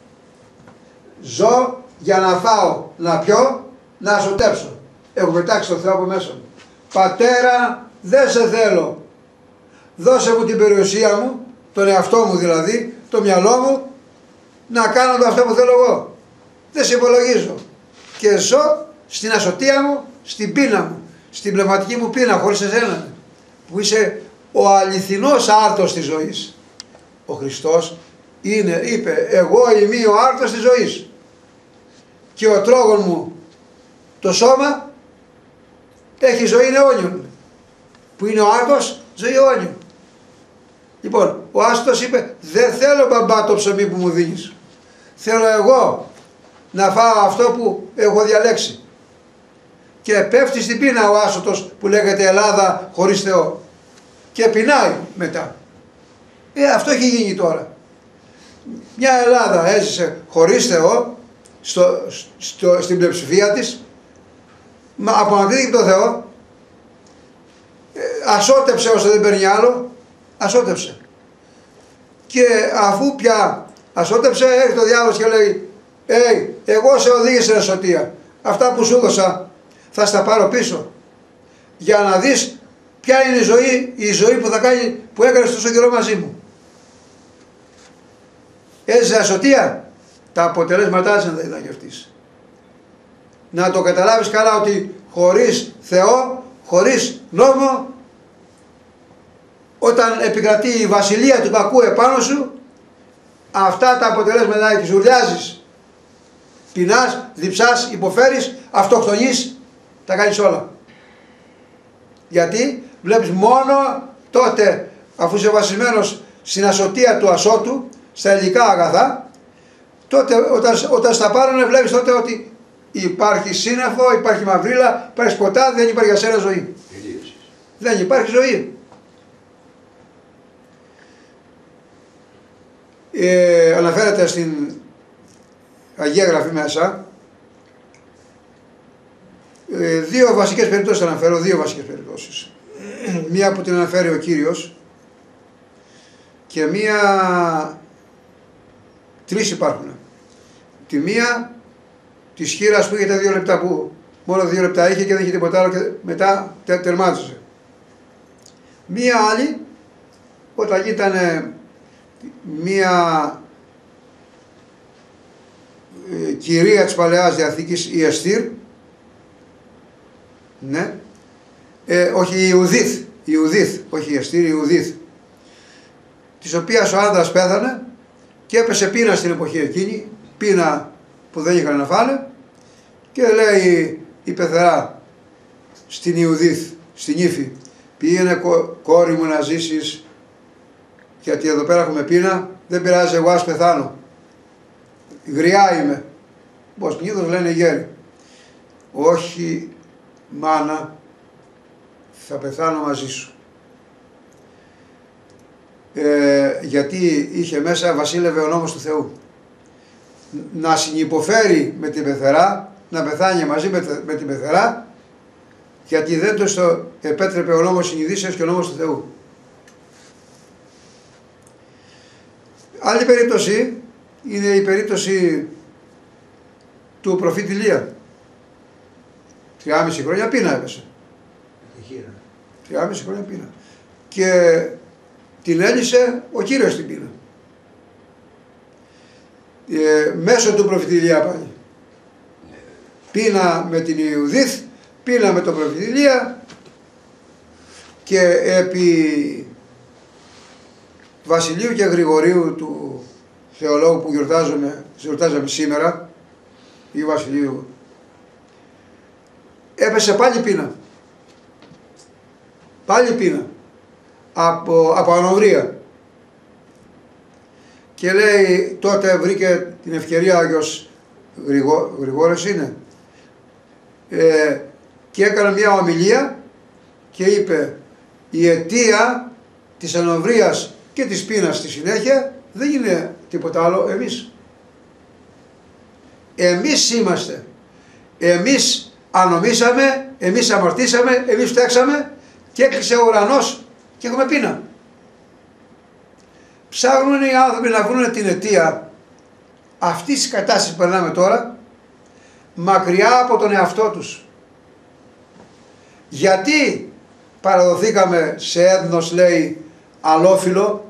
Ζω για να φάω, να πιω, να σωτέψω. Έχω πετάξει το Θεό από μέσα μου. Πατέρα, δεν σε θέλω, δώσε μου την περιουσία μου, τον εαυτό μου δηλαδή, το μυαλό μου, να κάνω το αυτό που θέλω εγώ. Δεν σε υπολογίζω και ζω στην ασωτεία μου, στην πείνα μου, στην πνευματική μου πείνα χωρίς εσένα, που είσαι ο αληθινός άρτος της ζωής. Ο Χριστός είναι, είπε, εγώ είμαι ο άρτος της ζωής και ο τρόγων μου το σώμα έχει ζωή αιώνιον, που είναι ο άρτος ζωή αιώνιον. Λοιπόν, ο άστος είπε, δεν θέλω μπαμπά το ψωμί που μου δίνεις, θέλω εγώ να φάω αυτό που έχω διαλέξει. Και πέφτει στην πείνα ο άσωτος που λέγεται Ελλάδα χωρίς Θεό και πεινάει μετά. Ε, αυτό έχει γίνει τώρα. Μια Ελλάδα έζησε χωρίς Θεό στο, στο, στην πλειοψηφία της, μα απομακρύνθηκε το Θεό, ε, ασώτεψε όσο δεν παίρνει άλλο, ασώτεψε. Και αφού πια ασώτεψε, έρχεται ο διάβολος και λέει, «Ει, εγώ σε οδήγησα σε σωτία, αυτά που σου έδωσα θα στα πάρω πίσω, για να δεις ποια είναι η ζωή, η ζωή που θα κάνει, που έκανες τόσο καιρό μαζί μου». Έζησε ασωτία, τα αποτελέσματά της δεν ήταν και αυτής. Να το καταλάβεις καλά ότι χωρίς Θεό, χωρίς νόμο, όταν επικρατεί η βασιλεία του κακού επάνω σου, αυτά τα αποτελέσματα έχεις, ουρλιάζεις, πεινάς, διψάς, υποφέρεις, αυτοκτονείς, τα κάνεις όλα. Γιατί βλέπεις μόνο τότε, αφού είσαι βασισμένος στην ασωτεία του ασώτου, στα υλικά αγαθά, τότε όταν, όταν στα πάρουνε βλέπεις τότε ότι υπάρχει σύννεφο, υπάρχει μαυρίλα, υπάρχει σκοτάδι, δεν υπάρχει για σένα ζωή. Τελείωσες. Δεν υπάρχει ζωή. Ε, αναφέρεται στην Αγία Γραφή μέσα, ε, δύο βασικές περιπτώσεις θα αναφέρω, δύο βασικές περιπτώσεις. Μία που την αναφέρει ο Κύριος και μία, τρεις υπάρχουν. Τη μία της χήρας που είχε τα δύο λεπτά, που μόνο δύο λεπτά είχε και δεν είχε τίποτα άλλο και μετά τε, τερμάτιζε. Μία άλλη όταν ήταν μία ε, κυρία της Παλαιάς Διαθήκης, η Εστήρ, ναι, ε, όχι η Ιουδίθ, η Ιουδίθ, όχι η Εστήρ, η Ιουδίθ, της οποίας ο άντρας πέθανε και έπεσε πείνα στην εποχή εκείνη, πείνα που δεν είχαν να φάνε, και λέει η πεθερά στην Ιουδίθ, στην ύφη, πήγαινε κόρη μου να ζήσεις, γιατί εδώ πέρα έχουμε πείνα, δεν πειράζει, εγώ ας πεθάνω, γριά είμαι. Πως συνήθως λένε οι γέροι, όχι μάνα, θα πεθάνω μαζί σου. Ε, γιατί είχε μέσα, βασίλευε ο νόμος του Θεού, να συνυποφέρει με την πεθερά, να πεθάνει μαζί με, με την πεθερά, γιατί δεν το στο επέτρεπε ο νόμος συνειδήσεως και ο νόμος του Θεού. Άλλη περίπτωση είναι η περίπτωση του προφήτη Ηλία. Τριάμιση χρόνια πείνα έπεσε. Τριάμιση χρόνια πείνα. Και την έλυσε ο Κύριος την πείνα. Ε, μέσω του προφήτη Ηλία πάλι. Πείνα με την Ιουδίθ, πείνα με τον προφήτη Ηλία, και επί Βασιλείου και Γρηγορίου, του θεολόγου που γιορτάζουμε, γιορτάζαμε σήμερα, ή Βασιλείου, έπεσε πάλι πείνα. Πάλι πείνα. Από, από ανοβρία. Και λέει, τότε βρήκε την ευκαιρία ο Άγιος Γρηγό, Γρηγόρης είναι, ε, και έκανε μια ομιλία και είπε, η αιτία της ανοβρίας και της πείνας στη συνέχεια δεν είναι τίποτα άλλο, εμείς. Εμείς είμαστε. Εμείς ανομήσαμε, εμείς αμαρτήσαμε, εμείς φταίξαμε και έκλεισε ο ουρανός και έχουμε πείνα. Ψάχνουν οι άνθρωποι να βρουν την αιτία αυτής της κατάστασης που περνάμε τώρα μακριά από τον εαυτό τους. Γιατί παραδοθήκαμε σε έθνος, λέει, αλόφιλο,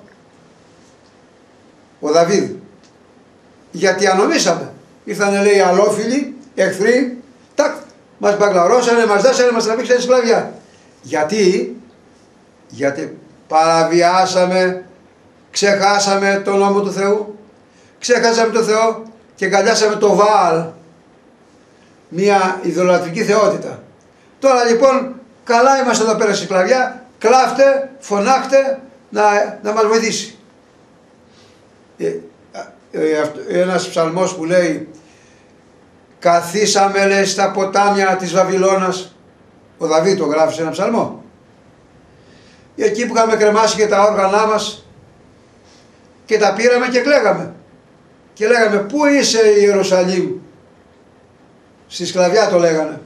ο Δαβίδ. Γιατί ανομήσαμε. Ήρθανε, λέει, αλόφιλοι, εχθροί, τάκ, μας μπαγκλαρώσανε, μας δέσανε, μας τραβήξανε σκλαβιά. Γιατί, γιατί παραβιάσαμε, ξεχάσαμε τον νόμο του Θεού, ξεχάσαμε τον Θεό και αγκαλιάσαμε το Βαάλ, μια ιδωλατρική θεότητα. Τώρα λοιπόν καλά είμαστε εδώ πέρα στη σκλαβιά, κλάφτε, φωνάχτε να, να μας βοηθήσει. Ε, ε, ένας ψαλμός που λέει καθίσαμε, λέει, στα ποτάμια της Βαβυλώνας, ο Δαβίδ το γράφει σε ένα ψαλμό, εκεί που είχαμε κρεμάσει και τα όργανά μας και τα πήραμε και κλαίγαμε και λέγαμε πού είσαι η Ιερουσαλήμ, στη σκλαβιά το λέγανε,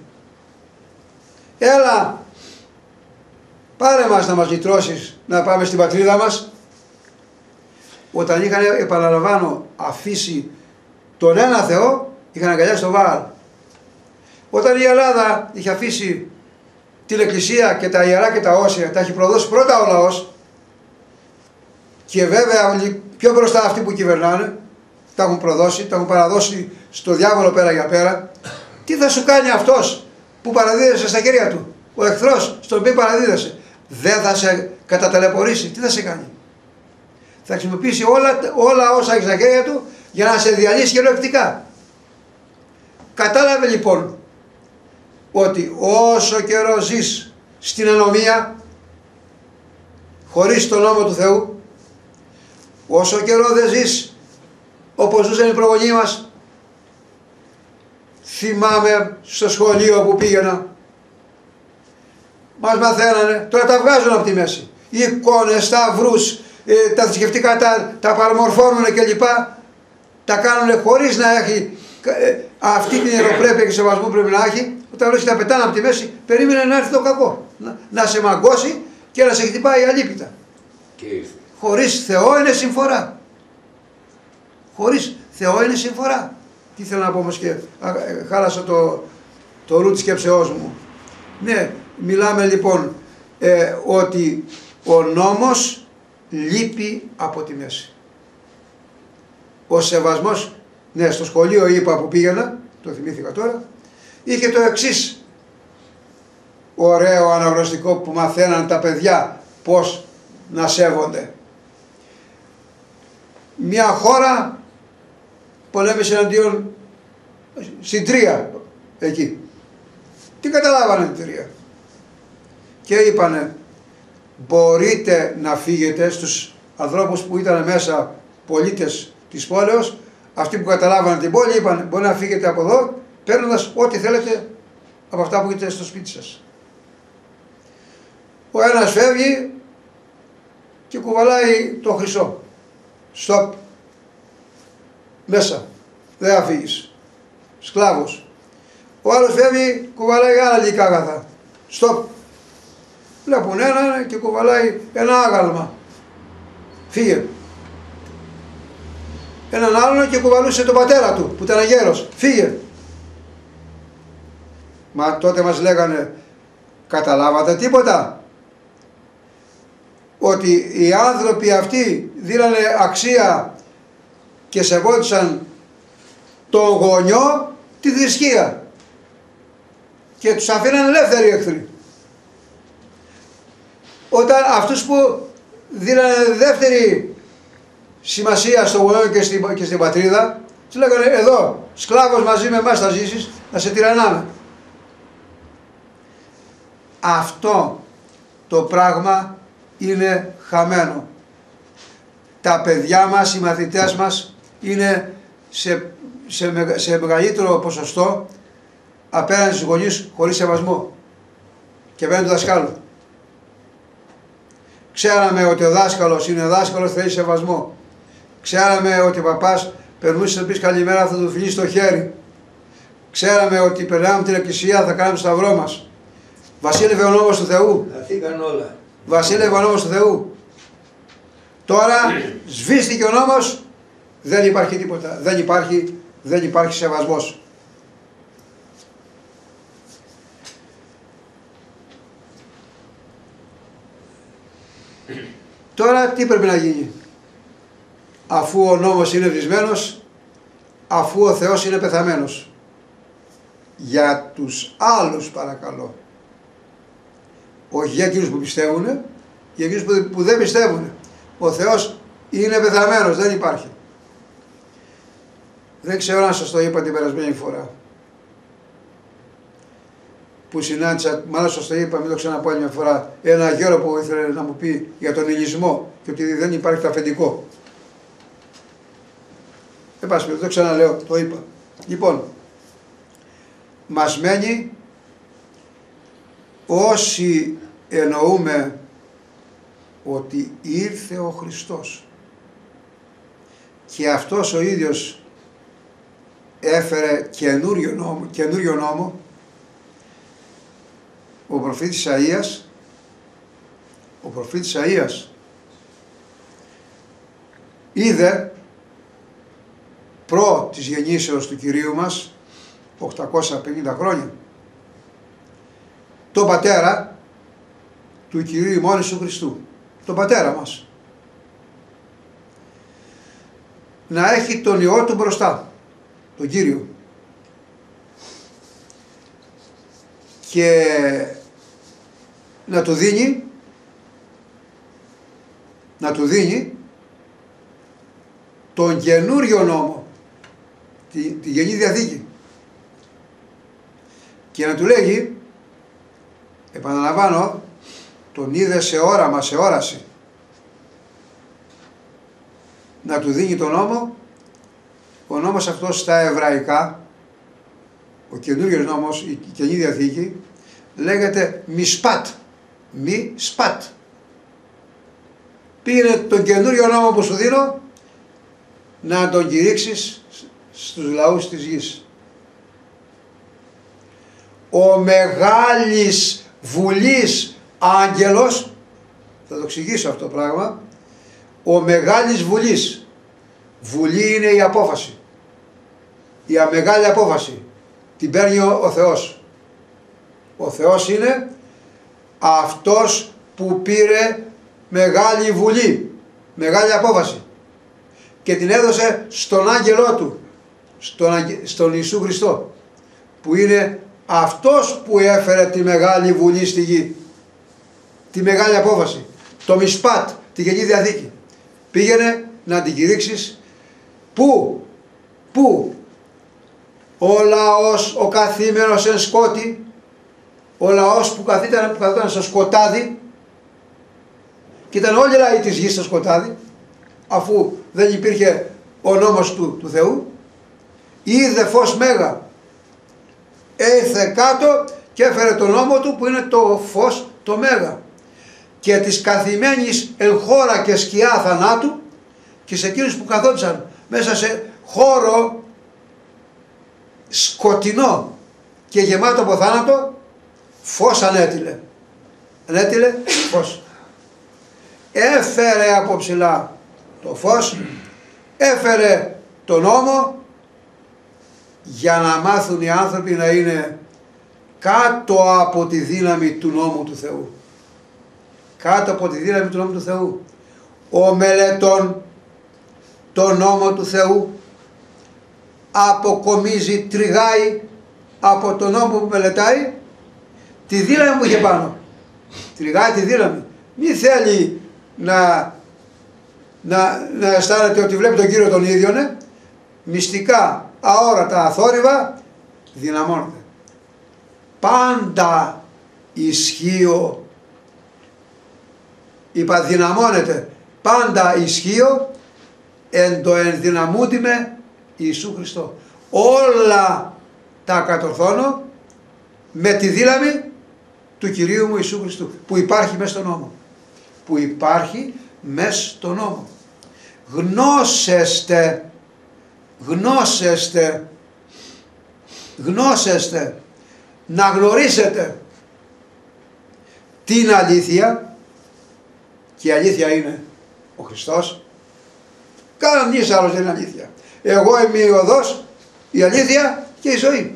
έλα πάρε μας να μας λυτρώσεις να πάμε στην πατρίδα μας. Όταν είχαν, επαναλαμβάνω, αφήσει τον ένα Θεό, είχαν αγκαλιάσει τον Βαάλ. Όταν η Ελλάδα είχε αφήσει την εκκλησία και τα ιερά και τα όσια, τα έχει προδώσει πρώτα ο λαός, και βέβαια πιο μπροστά αυτοί που κυβερνάνε, τα έχουν προδώσει, τα έχουν παραδώσει στο διάβολο πέρα για πέρα. Τι θα σου κάνει αυτός που παραδίδεσαι στα χέρια του, ο εχθρός στον οποίο παραδίδεσαι? Δεν θα σε καταταλαιπωρήσει, τι θα σε κάνει? Θα χρησιμοποιήσει όλα, όλα όσα έχει στα χέρια του για να σε διαλύσει κυριολεκτικά. Κατάλαβε λοιπόν ότι όσο καιρό ζεις στην ανομία, χωρίς τον νόμο του Θεού, όσο καιρό δεν ζεις όπως ζούσαν οι προγονείς μας. Θυμάμαι στο σχολείο που πήγαινα, μας μαθαίνανε, τώρα τα βγάζουν από τη μέση, εικόνες, σταυρούς, ε, τα θρησκευτικά τα, τα παραμορφώνουν κλπ. Τα κάνουν χωρίς να έχει ε, αυτή την ιεροπρέπεια και σεβασμό πρέπει να έχει. Όταν βρίσκει τα πετάνε από τη μέση, περίμενε να έρθει το κακό, να, να σε μαγκώσει και να σε χτυπάει αλίπητα. Χωρίς Θεό είναι συμφορά. Χωρίς Θεό είναι συμφορά. Τι θέλω να πω όμως, και α, χάλασα το, το ρου της σκέψεώς μου. Ναι, μιλάμε λοιπόν ε, ότι ο νόμος λείπει από τη μέση. Ο σεβασμός, ναι, στο σχολείο είπα που πήγαινα, το θυμήθηκα τώρα, είχε το εξής ωραίο αναγνωστικό που μαθαίναν τα παιδιά πώς να σέβονται. Μια χώρα πολέμησε εναντίον στην Τρία εκεί. Τι καταλάβανε την Τρία? Και είπανε μπορείτε να φύγετε, στους ανθρώπους που ήταν μέσα πολίτες της πόλεως, αυτοί που καταλάβανε την πόλη είπαν μπορεί να φύγετε από εδώ παίρνοντας ό,τι θέλετε από αυτά που έχετε στο σπίτι σας. Ο ένας φεύγει και κουβαλάει το χρυσό. Στοπ. Μέσα. Δεν θα φύγεις. Σκλάβος. Ο άλλος φεύγει, κουβαλάει άλλα υλικά αγαθά. Στοπ. Βλέπουν έναν και κουβαλάει ένα άγαλμα. Φύγε. Έναν άλλον και κουβαλούσε τον πατέρα του που ήταν γέρος. Φύγε. Μα τότε μας λέγανε καταλάβατε τίποτα? Ότι οι άνθρωποι αυτοί δίνανε αξία και σεβόντουσαν τον γονιό, τη θρησκεία, και τους αφήναν ελεύθεροι εχθροί. Όταν αυτούς που δίνανε δεύτερη σημασία στο γονιό και στην, και στην πατρίδα, τους λέγανε εδώ σκλάβος μαζί με εμάς θα ζήσεις, να σε τυραννάμε. Αυτό το πράγμα είναι χαμένο. Τα παιδιά μας, οι μαθητές μας είναι σε, σε, σε μεγαλύτερο ποσοστό απέναντι στους γονείς χωρίς σεβασμό και απέναντι του δασκάλου. Ξέραμε ότι ο δάσκαλος είναι δάσκαλος, θέλει σεβασμό. Ξέραμε ότι ο παπάς περνούσε να πεις καλημέρα, θα του φιλήσει το χέρι. Ξέραμε ότι περνάμε την εκκλησία, θα κάνουμε το σταυρό μας. Βασίλευε ο νόμος του Θεού. όλα. Βασίλευε ο νόμος του Θεού. Τώρα σβήστηκε ο νόμος, δεν υπάρχει τίποτα. Δεν υπάρχει, δεν υπάρχει σεβασμός. Τώρα τι πρέπει να γίνει? Αφού ο νόμος είναι βρισμένος, αφού ο Θεός είναι πεθαμένος. Για τους άλλους παρακαλώ. Όχι για εκείνους που πιστεύουν, για εκείνους που, που δεν πιστεύουν. Ο Θεός είναι πεθαμένος, δεν υπάρχει. Δεν ξέρω αν σας το είπα την περασμένη φορά. Που συνάντησα, μάλλον σας το είπα, μην το ξαναπώ άλλη μια φορά, ένα γέρο που ήθελε να μου πει για τον ηλισμό και ότι δεν υπάρχει το αφεντικό. Δεν πάση, δεν το ξαναλέω, το είπα. Λοιπόν, μας μένει όσοι εννοούμε ότι ήρθε ο Χριστός και αυτός ο ίδιος έφερε καινούριο νόμο, καινούριο νόμο, ο προφήτης Ισαΐας, ο προφήτης Ισαΐας είδε προ της γεννήσεως του Κυρίου μας, οκτακόσια πενήντα χρόνια, τον πατέρα του Κυρίου ημών Ιησού Χριστού, τον πατέρα μας, να έχει τον Υιό του μπροστά, τον Κύριο, και να του δίνει να του δίνει τον καινούριο νόμο, τη, τη Γενή Διαθήκη, και να του λέγει, επαναλαμβάνω, τον είδε σε όραμα, σε όραση, να του δίνει τον νόμο. Ο νόμος αυτός στα εβραϊκά, ο καινούριος νόμος, η Καινή Διαθήκη, λέγεται μισπάτ, μη σπάτ. Πήγαινε τον καινούριο νόμο που σου δίνω να τον κηρύξεις στους λαούς της γης. Ο μεγάλης βουλής άγγελος, θα το εξηγήσω αυτό το πράγμα, ο μεγάλης βουλής, βουλή είναι η απόφαση, η μεγάλη απόφαση, την παίρνει ο, ο Θεός. Ο Θεός είναι αυτός που πήρε μεγάλη βουλή, μεγάλη απόφαση και την έδωσε στον άγγελό του, στον, στον Ιησού Χριστό, που είναι αυτός που έφερε τη μεγάλη βουλή στη γη, τη μεγάλη απόφαση, το μισπάτ, τη Καινή Διαθήκη. Πήγαινε να την κηρύξεις πού, πού, ο λαός, ο καθήμενος εν σκότη, ο λαός που καθόταν, που καθόταν στο σκοτάδι, και ήταν όλοι οι λαοί της γης στο σκοτάδι, αφού δεν υπήρχε ο νόμος του, του Θεού, είδε φως μέγα, έρθε κάτω και έφερε τον νόμο του που είναι το φως το μέγα, και της καθημένης εν χώρα και σκιά θανάτου, και σε εκείνους που καθόντουσαν μέσα σε χώρο σκοτεινό και γεμάτο από θάνατο, φως ανέτειλε. Ανέτειλε φως. Έφερε από ψηλά το φως, έφερε τον νόμο, για να μάθουν οι άνθρωποι να είναι κάτω από τη δύναμη του νόμου του Θεού. Κάτω από τη δύναμη του νόμου του Θεού. Ο μελετών τον νόμο του Θεού αποκομίζει, τριγάει από τον νόμο που μελετάει τη δύναμη που είχε πάνω. Τριγάει τη δύναμη. Μη θέλει να, να, να αισθάνεται ότι βλέπει τον Κύριο τον ίδιο, ναι. Μυστικά, αόρατα, αθόρυβα, δυναμώνεται. Πάντα ισχύω, είπα δυναμώνεται, πάντα ισχύω εν το ενδυναμούτι με Ιησού Χριστό. Όλα τα κατορθώνω με τη δύναμη του Κυρίου μου Ιησού Χριστού, που υπάρχει μέσα στον νόμο. Που υπάρχει μέσα στον νόμο. Γνώσεστε, γνώσεστε, γνώσεστε, να γνωρίσετε την αλήθεια, και η αλήθεια είναι ο Χριστός. Κανείς άλλος δεν είναι αλήθεια. Εγώ είμαι η οδός, η αλήθεια και η ζωή.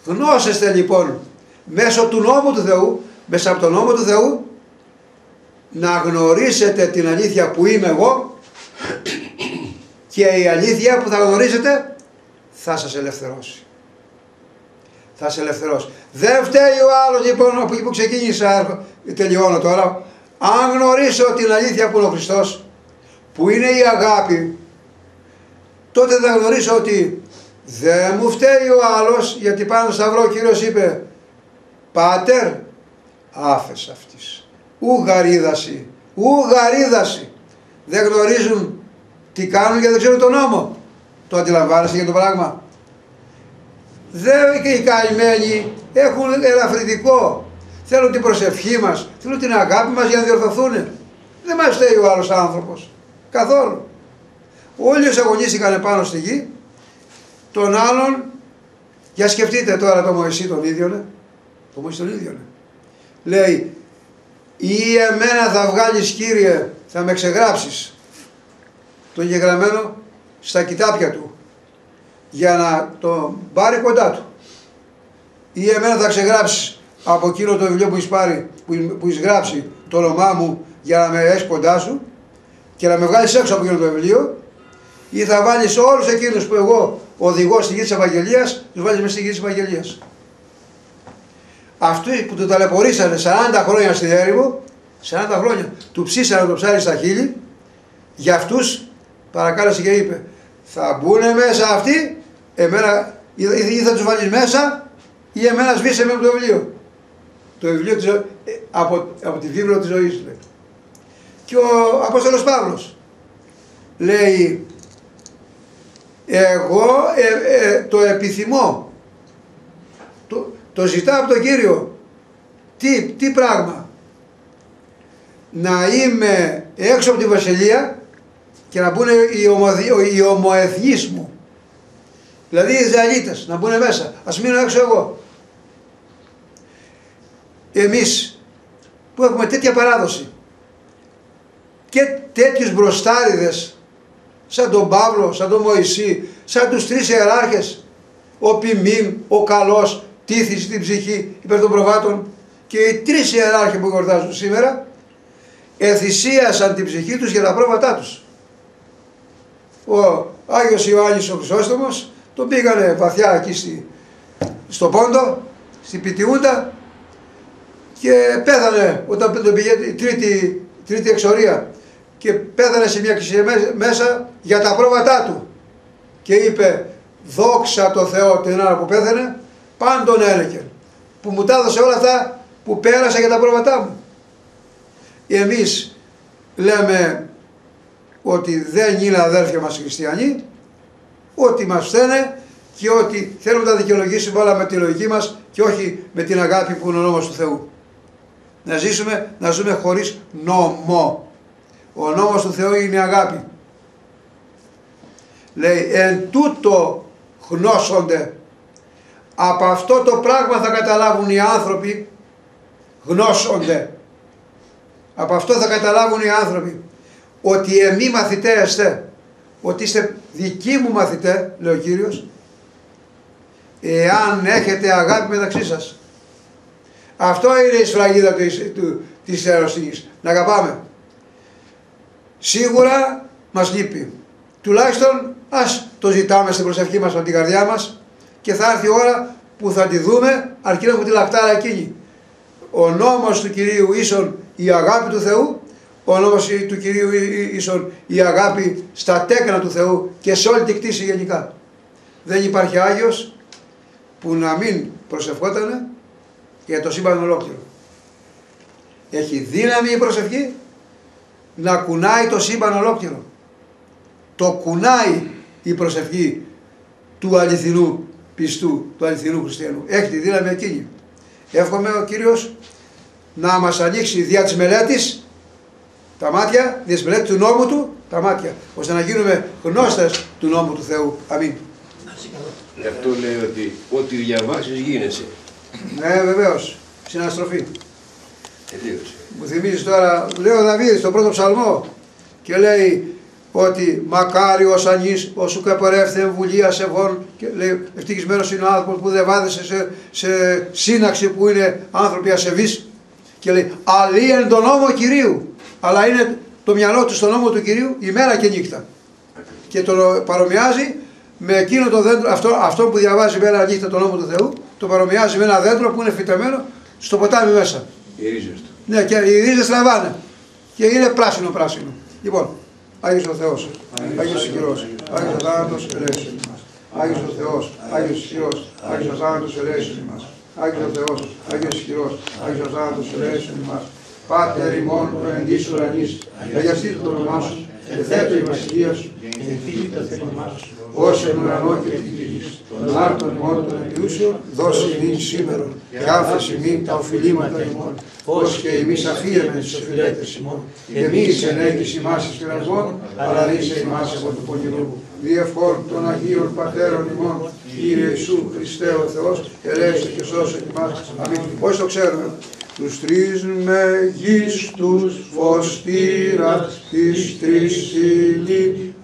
Γνώσεστε λοιπόν μέσω του νόμου του Θεού, μέσα από τον νόμο του Θεού, να γνωρίσετε την αλήθεια που είμαι εγώ και η αλήθεια που θα γνωρίσετε θα σας ελευθερώσει. Θα σας ελευθερώσει. Δεν φταίει ο άλλος, λοιπόν, από εκεί που ξεκίνησα, τελειώνω τώρα. Αν γνωρίσω την αλήθεια που είναι ο Χριστός, που είναι η αγάπη, τότε θα γνωρίσω ότι δεν μου φταίει ο άλλος, γιατί πάνω στο σταυρό ο Κύριος είπε «Πάτερ, άφες αυτής, ου γαρίδαση, ου γαρίδαση». Δεν γνωρίζουν τι κάνουν και δεν ξέρουν τον νόμο. Το αντιλαμβάνεστε για το πράγμα? Δεν και οι καημένοι έχουν ελαφρυντικό. Θέλουν την προσευχή μας, θέλουν την αγάπη μας για να διορθωθούν. Δεν μας φταίει ο άλλος άνθρωπος. Καθόλου. Όλοι όσοι αγωνίστηκαν πάνω στη γη, τον άλλον, για σκεφτείτε τώρα το Μωυσή τον ίδιο, το Μωυσή τον ίδιο. Λέει, ή εμένα θα βγάλεις, Κύριε, θα με ξεγράψεις. Τον είχε γραμμένο στα κοιτάπια του, για να τον πάρει κοντά του. Ή εμένα θα ξεγράψεις από εκείνο το βιβλίο που έχεις πάρει, που, που έχεις γράψει το όνομά μου, για να με έχεις κοντά σου και να με βγάλεις έξω από εκείνο το βιβλίο, ή θα βάλεις όλους εκείνους που εγώ οδηγώ στη γη της Ευαγγελίας, τους βάλεις μέσα στη γη της Ευαγγελίας. Αυτοί που το ταλαιπωρήσανε σαράντα χρόνια στην έρημο, σαράντα χρόνια, του ψήσανε το ψάρι στα χείλη, για αυτούς παρακάλεσε και είπε, θα μπουν μέσα αυτοί, εμένα, ή θα τους βάλεις μέσα, ή εμένα σβήσε με το βιβλίο. Το βιβλίο της, από, από τη βίβλο της ζωής, λέει. Και ο Απόστολος Παύλος λέει, εγώ ε, ε, το επιθυμώ, το, το ζητάω από τον Κύριο. Τι, τι πράγμα? Να είμαι έξω από τη βασιλεία και να μπουν οι, ομοδι, οι ομοεθνείς μου, δηλαδή οι Ισραηλίτες, να μπουν μέσα, ας μείνω έξω εγώ. Εμείς που έχουμε τέτοια παράδοση και τέτοιους μπροστάριδες σαν τον Παύλο, σαν τον Μωυσή, σαν τους τρεις ιεράρχες, ο Ποιμήμ, ο Καλός, τήθησε την ψυχή υπέρ των προβάτων, και οι τρεις ιεράρχοι που γιορτάζουν σήμερα εθυσίασαν την ψυχή τους για τα πρόβατά τους. Ο Άγιος Ιωάννης ο Χρυσόστομος τον πήγανε βαθιά εκεί στη, στο Πόντο, στη Πιτιούντα, και πέθανε όταν τον πήγε τρίτη, τρίτη εξορία, και πέθανε σε μια εκκλησία μέσα για τα πρόβατά του, και είπε δόξα τω Θεώ την ώρα που πέθανε, πάντων έλεγε που μου τα έδωσε όλα αυτά που πέρασα για τα πρόβατά μου. Εμείς λέμε ότι δεν είναι αδέρφια μας οι χριστιανοί, ότι μας φταίνε και ότι θέλουμε να τα δικαιολογήσουμε όλα με τη λογική μας και όχι με την αγάπη που είναι ο νόμος του Θεού. Να ζήσουμε, να ζούμε χωρίς νόμο. Ο νόμος του Θεού είναι η αγάπη. Λέει, εν τούτο γνώσονται. Από αυτό το πράγμα θα καταλάβουν οι άνθρωποι, γνώσονται. Από αυτό θα καταλάβουν οι άνθρωποι, ότι εμείς μαθητές είστε, ότι είστε δικοί μου μαθητές, λέει ο Κύριος, εάν έχετε αγάπη μεταξύ σας. Αυτό είναι η σφραγίδα της, του, της ιεροσύνης, να αγαπάμε. Σίγουρα μας λείπει. Τουλάχιστον ας το ζητάμε στην προσευχή μας από την καρδιά μας, και θα έρθει η ώρα που θα τη δούμε, αρκεί να έχουμε τη λαχτάρα εκείνη. Ο νόμος του Κυρίου ίσον η αγάπη του Θεού, ο νόμος του Κυρίου ίσον η αγάπη στα τέκνα του Θεού και σε όλη την κτήση γενικά. Δεν υπάρχει Άγιος που να μην προσευχότανε για το σύμπαν ολόκληρο. Έχει δύναμη η προσευχή να κουνάει το σύμπαν ολόκληρο. Το κουνάει η προσευχή του αληθινού πιστού, του αληθινού χριστιανού. Έχει τη δύναμη εκείνη. Εύχομαι ο Κύριος να μας ανοίξει δια της μελέτης τα μάτια, δια της μελέτης του νόμου του τα μάτια, ώστε να γίνουμε γνώστες του νόμου του Θεού. Αμήν. Γι' αυτό λέει ότι ό,τι διαβάσεις γίνεσαι. Ναι, βεβαίως. Συναστροφή. Τελείωσε. Μου θυμίζει τώρα, λέει ο Δαβίδ στον πρώτο ψαλμό, και λέει ότι μακάριος ανής όσου καπορεύθε εμβουλία σεβών, και λέει ευτυχισμένος είναι ο άνθρωπος που δεν βάδεσε σε, σε σύναξη που είναι άνθρωποι ασεβείς, και λέει αλίεν τον νόμο Κυρίου. αλλά είναι το μυαλό του στον νόμο του Κυρίου ημέρα και νύχτα. Και το παρομοιάζει με εκείνο το δέντρο, αυτό, αυτό που διαβάζει μέρα νύχτα τον νόμο του Θεού, το παρομοιάζει με ένα δέντρο που είναι φυτεμένο στο ποτάμι μέσα. Οι ρίζες του. Ναι, και οι ρίζες τραβάνε και είναι πράσινο πράσινο. Λοιπόν, Άγιος ο Θεός, Άγιος Ισχυρός, Άγιος ο Θάνατος, ελέησον ημάς. Άγιος ο Θεός, Άγιος Ισχυρός, Άγιος ο Θάνατος, ελέησον ημάς. Άγιος ο Θεός, Άγιος Ισχυρός, Άγιος ο Θάνατος, ελέησον ημάς. Πάτερ ημών που εν της ουρανής, αγιαστήτω το όνομά σου, και θέτω η βασιλεία σου, και φύγει το θέλημά σου, ως εν ουρανό και την γης. Τον άρτον ημών των επιούσεων, δώσει ημίν σήμερον, και άφες ημίν τα οφειλήματα ημών, ως και εμείς αφίεμεν τις οφειλέτες ημών, και μη εις ενέγγις ημάς εις πειρασμών, αλλά ρίσε ημάς από του πονηρού. Διευχών των Αγίων Πατέρων ημών, Κύριε Ιησού Χριστέ ο Θεός, ελέησε και σώσε ημάς. Αμήν. Πώς το ξέρουμε? Τους τρεις μεγίστους φωστήρας της τρισύλλη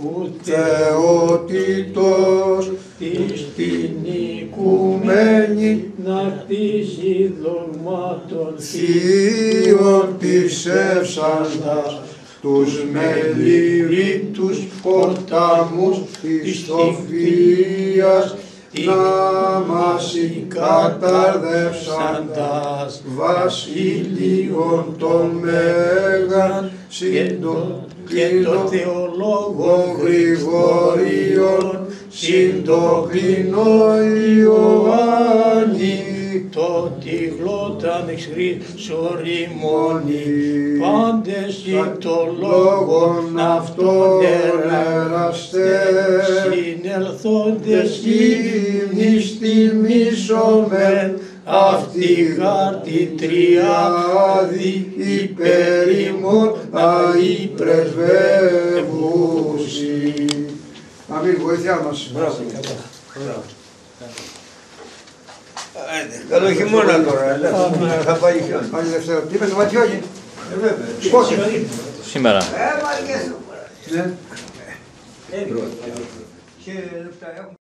Θεότητος της την οικουμένη να χτίσει δογμάτων θείων πισεύσαντας τους μεληρίτους ποταμούς της σοφίας να μας καταρδεύσαντας βασιλείων των μέγαν συντο και των θεολόγων Γρηγορίων συντοπινό Ιωάννη το τη γλώτα χρυσορημώνει πάντες ή το λόγον αυτόν εραστές συνελθόντες ύμνης τιμήσομεν αυτή χάρτη τριάδη υπερημών αη πρεσβεύουσι. Αμήν, βοήθειά μας. Μπράβο. Καλό χειμώνα τώρα, θα πάει χιόνι. Άλλη Δευτέρα. Τι είπες, θα χιόνι? Ε, βέβαια. Πότε? Σήμερα. Ε, μα και Ναι. και λεπτά έχουμε.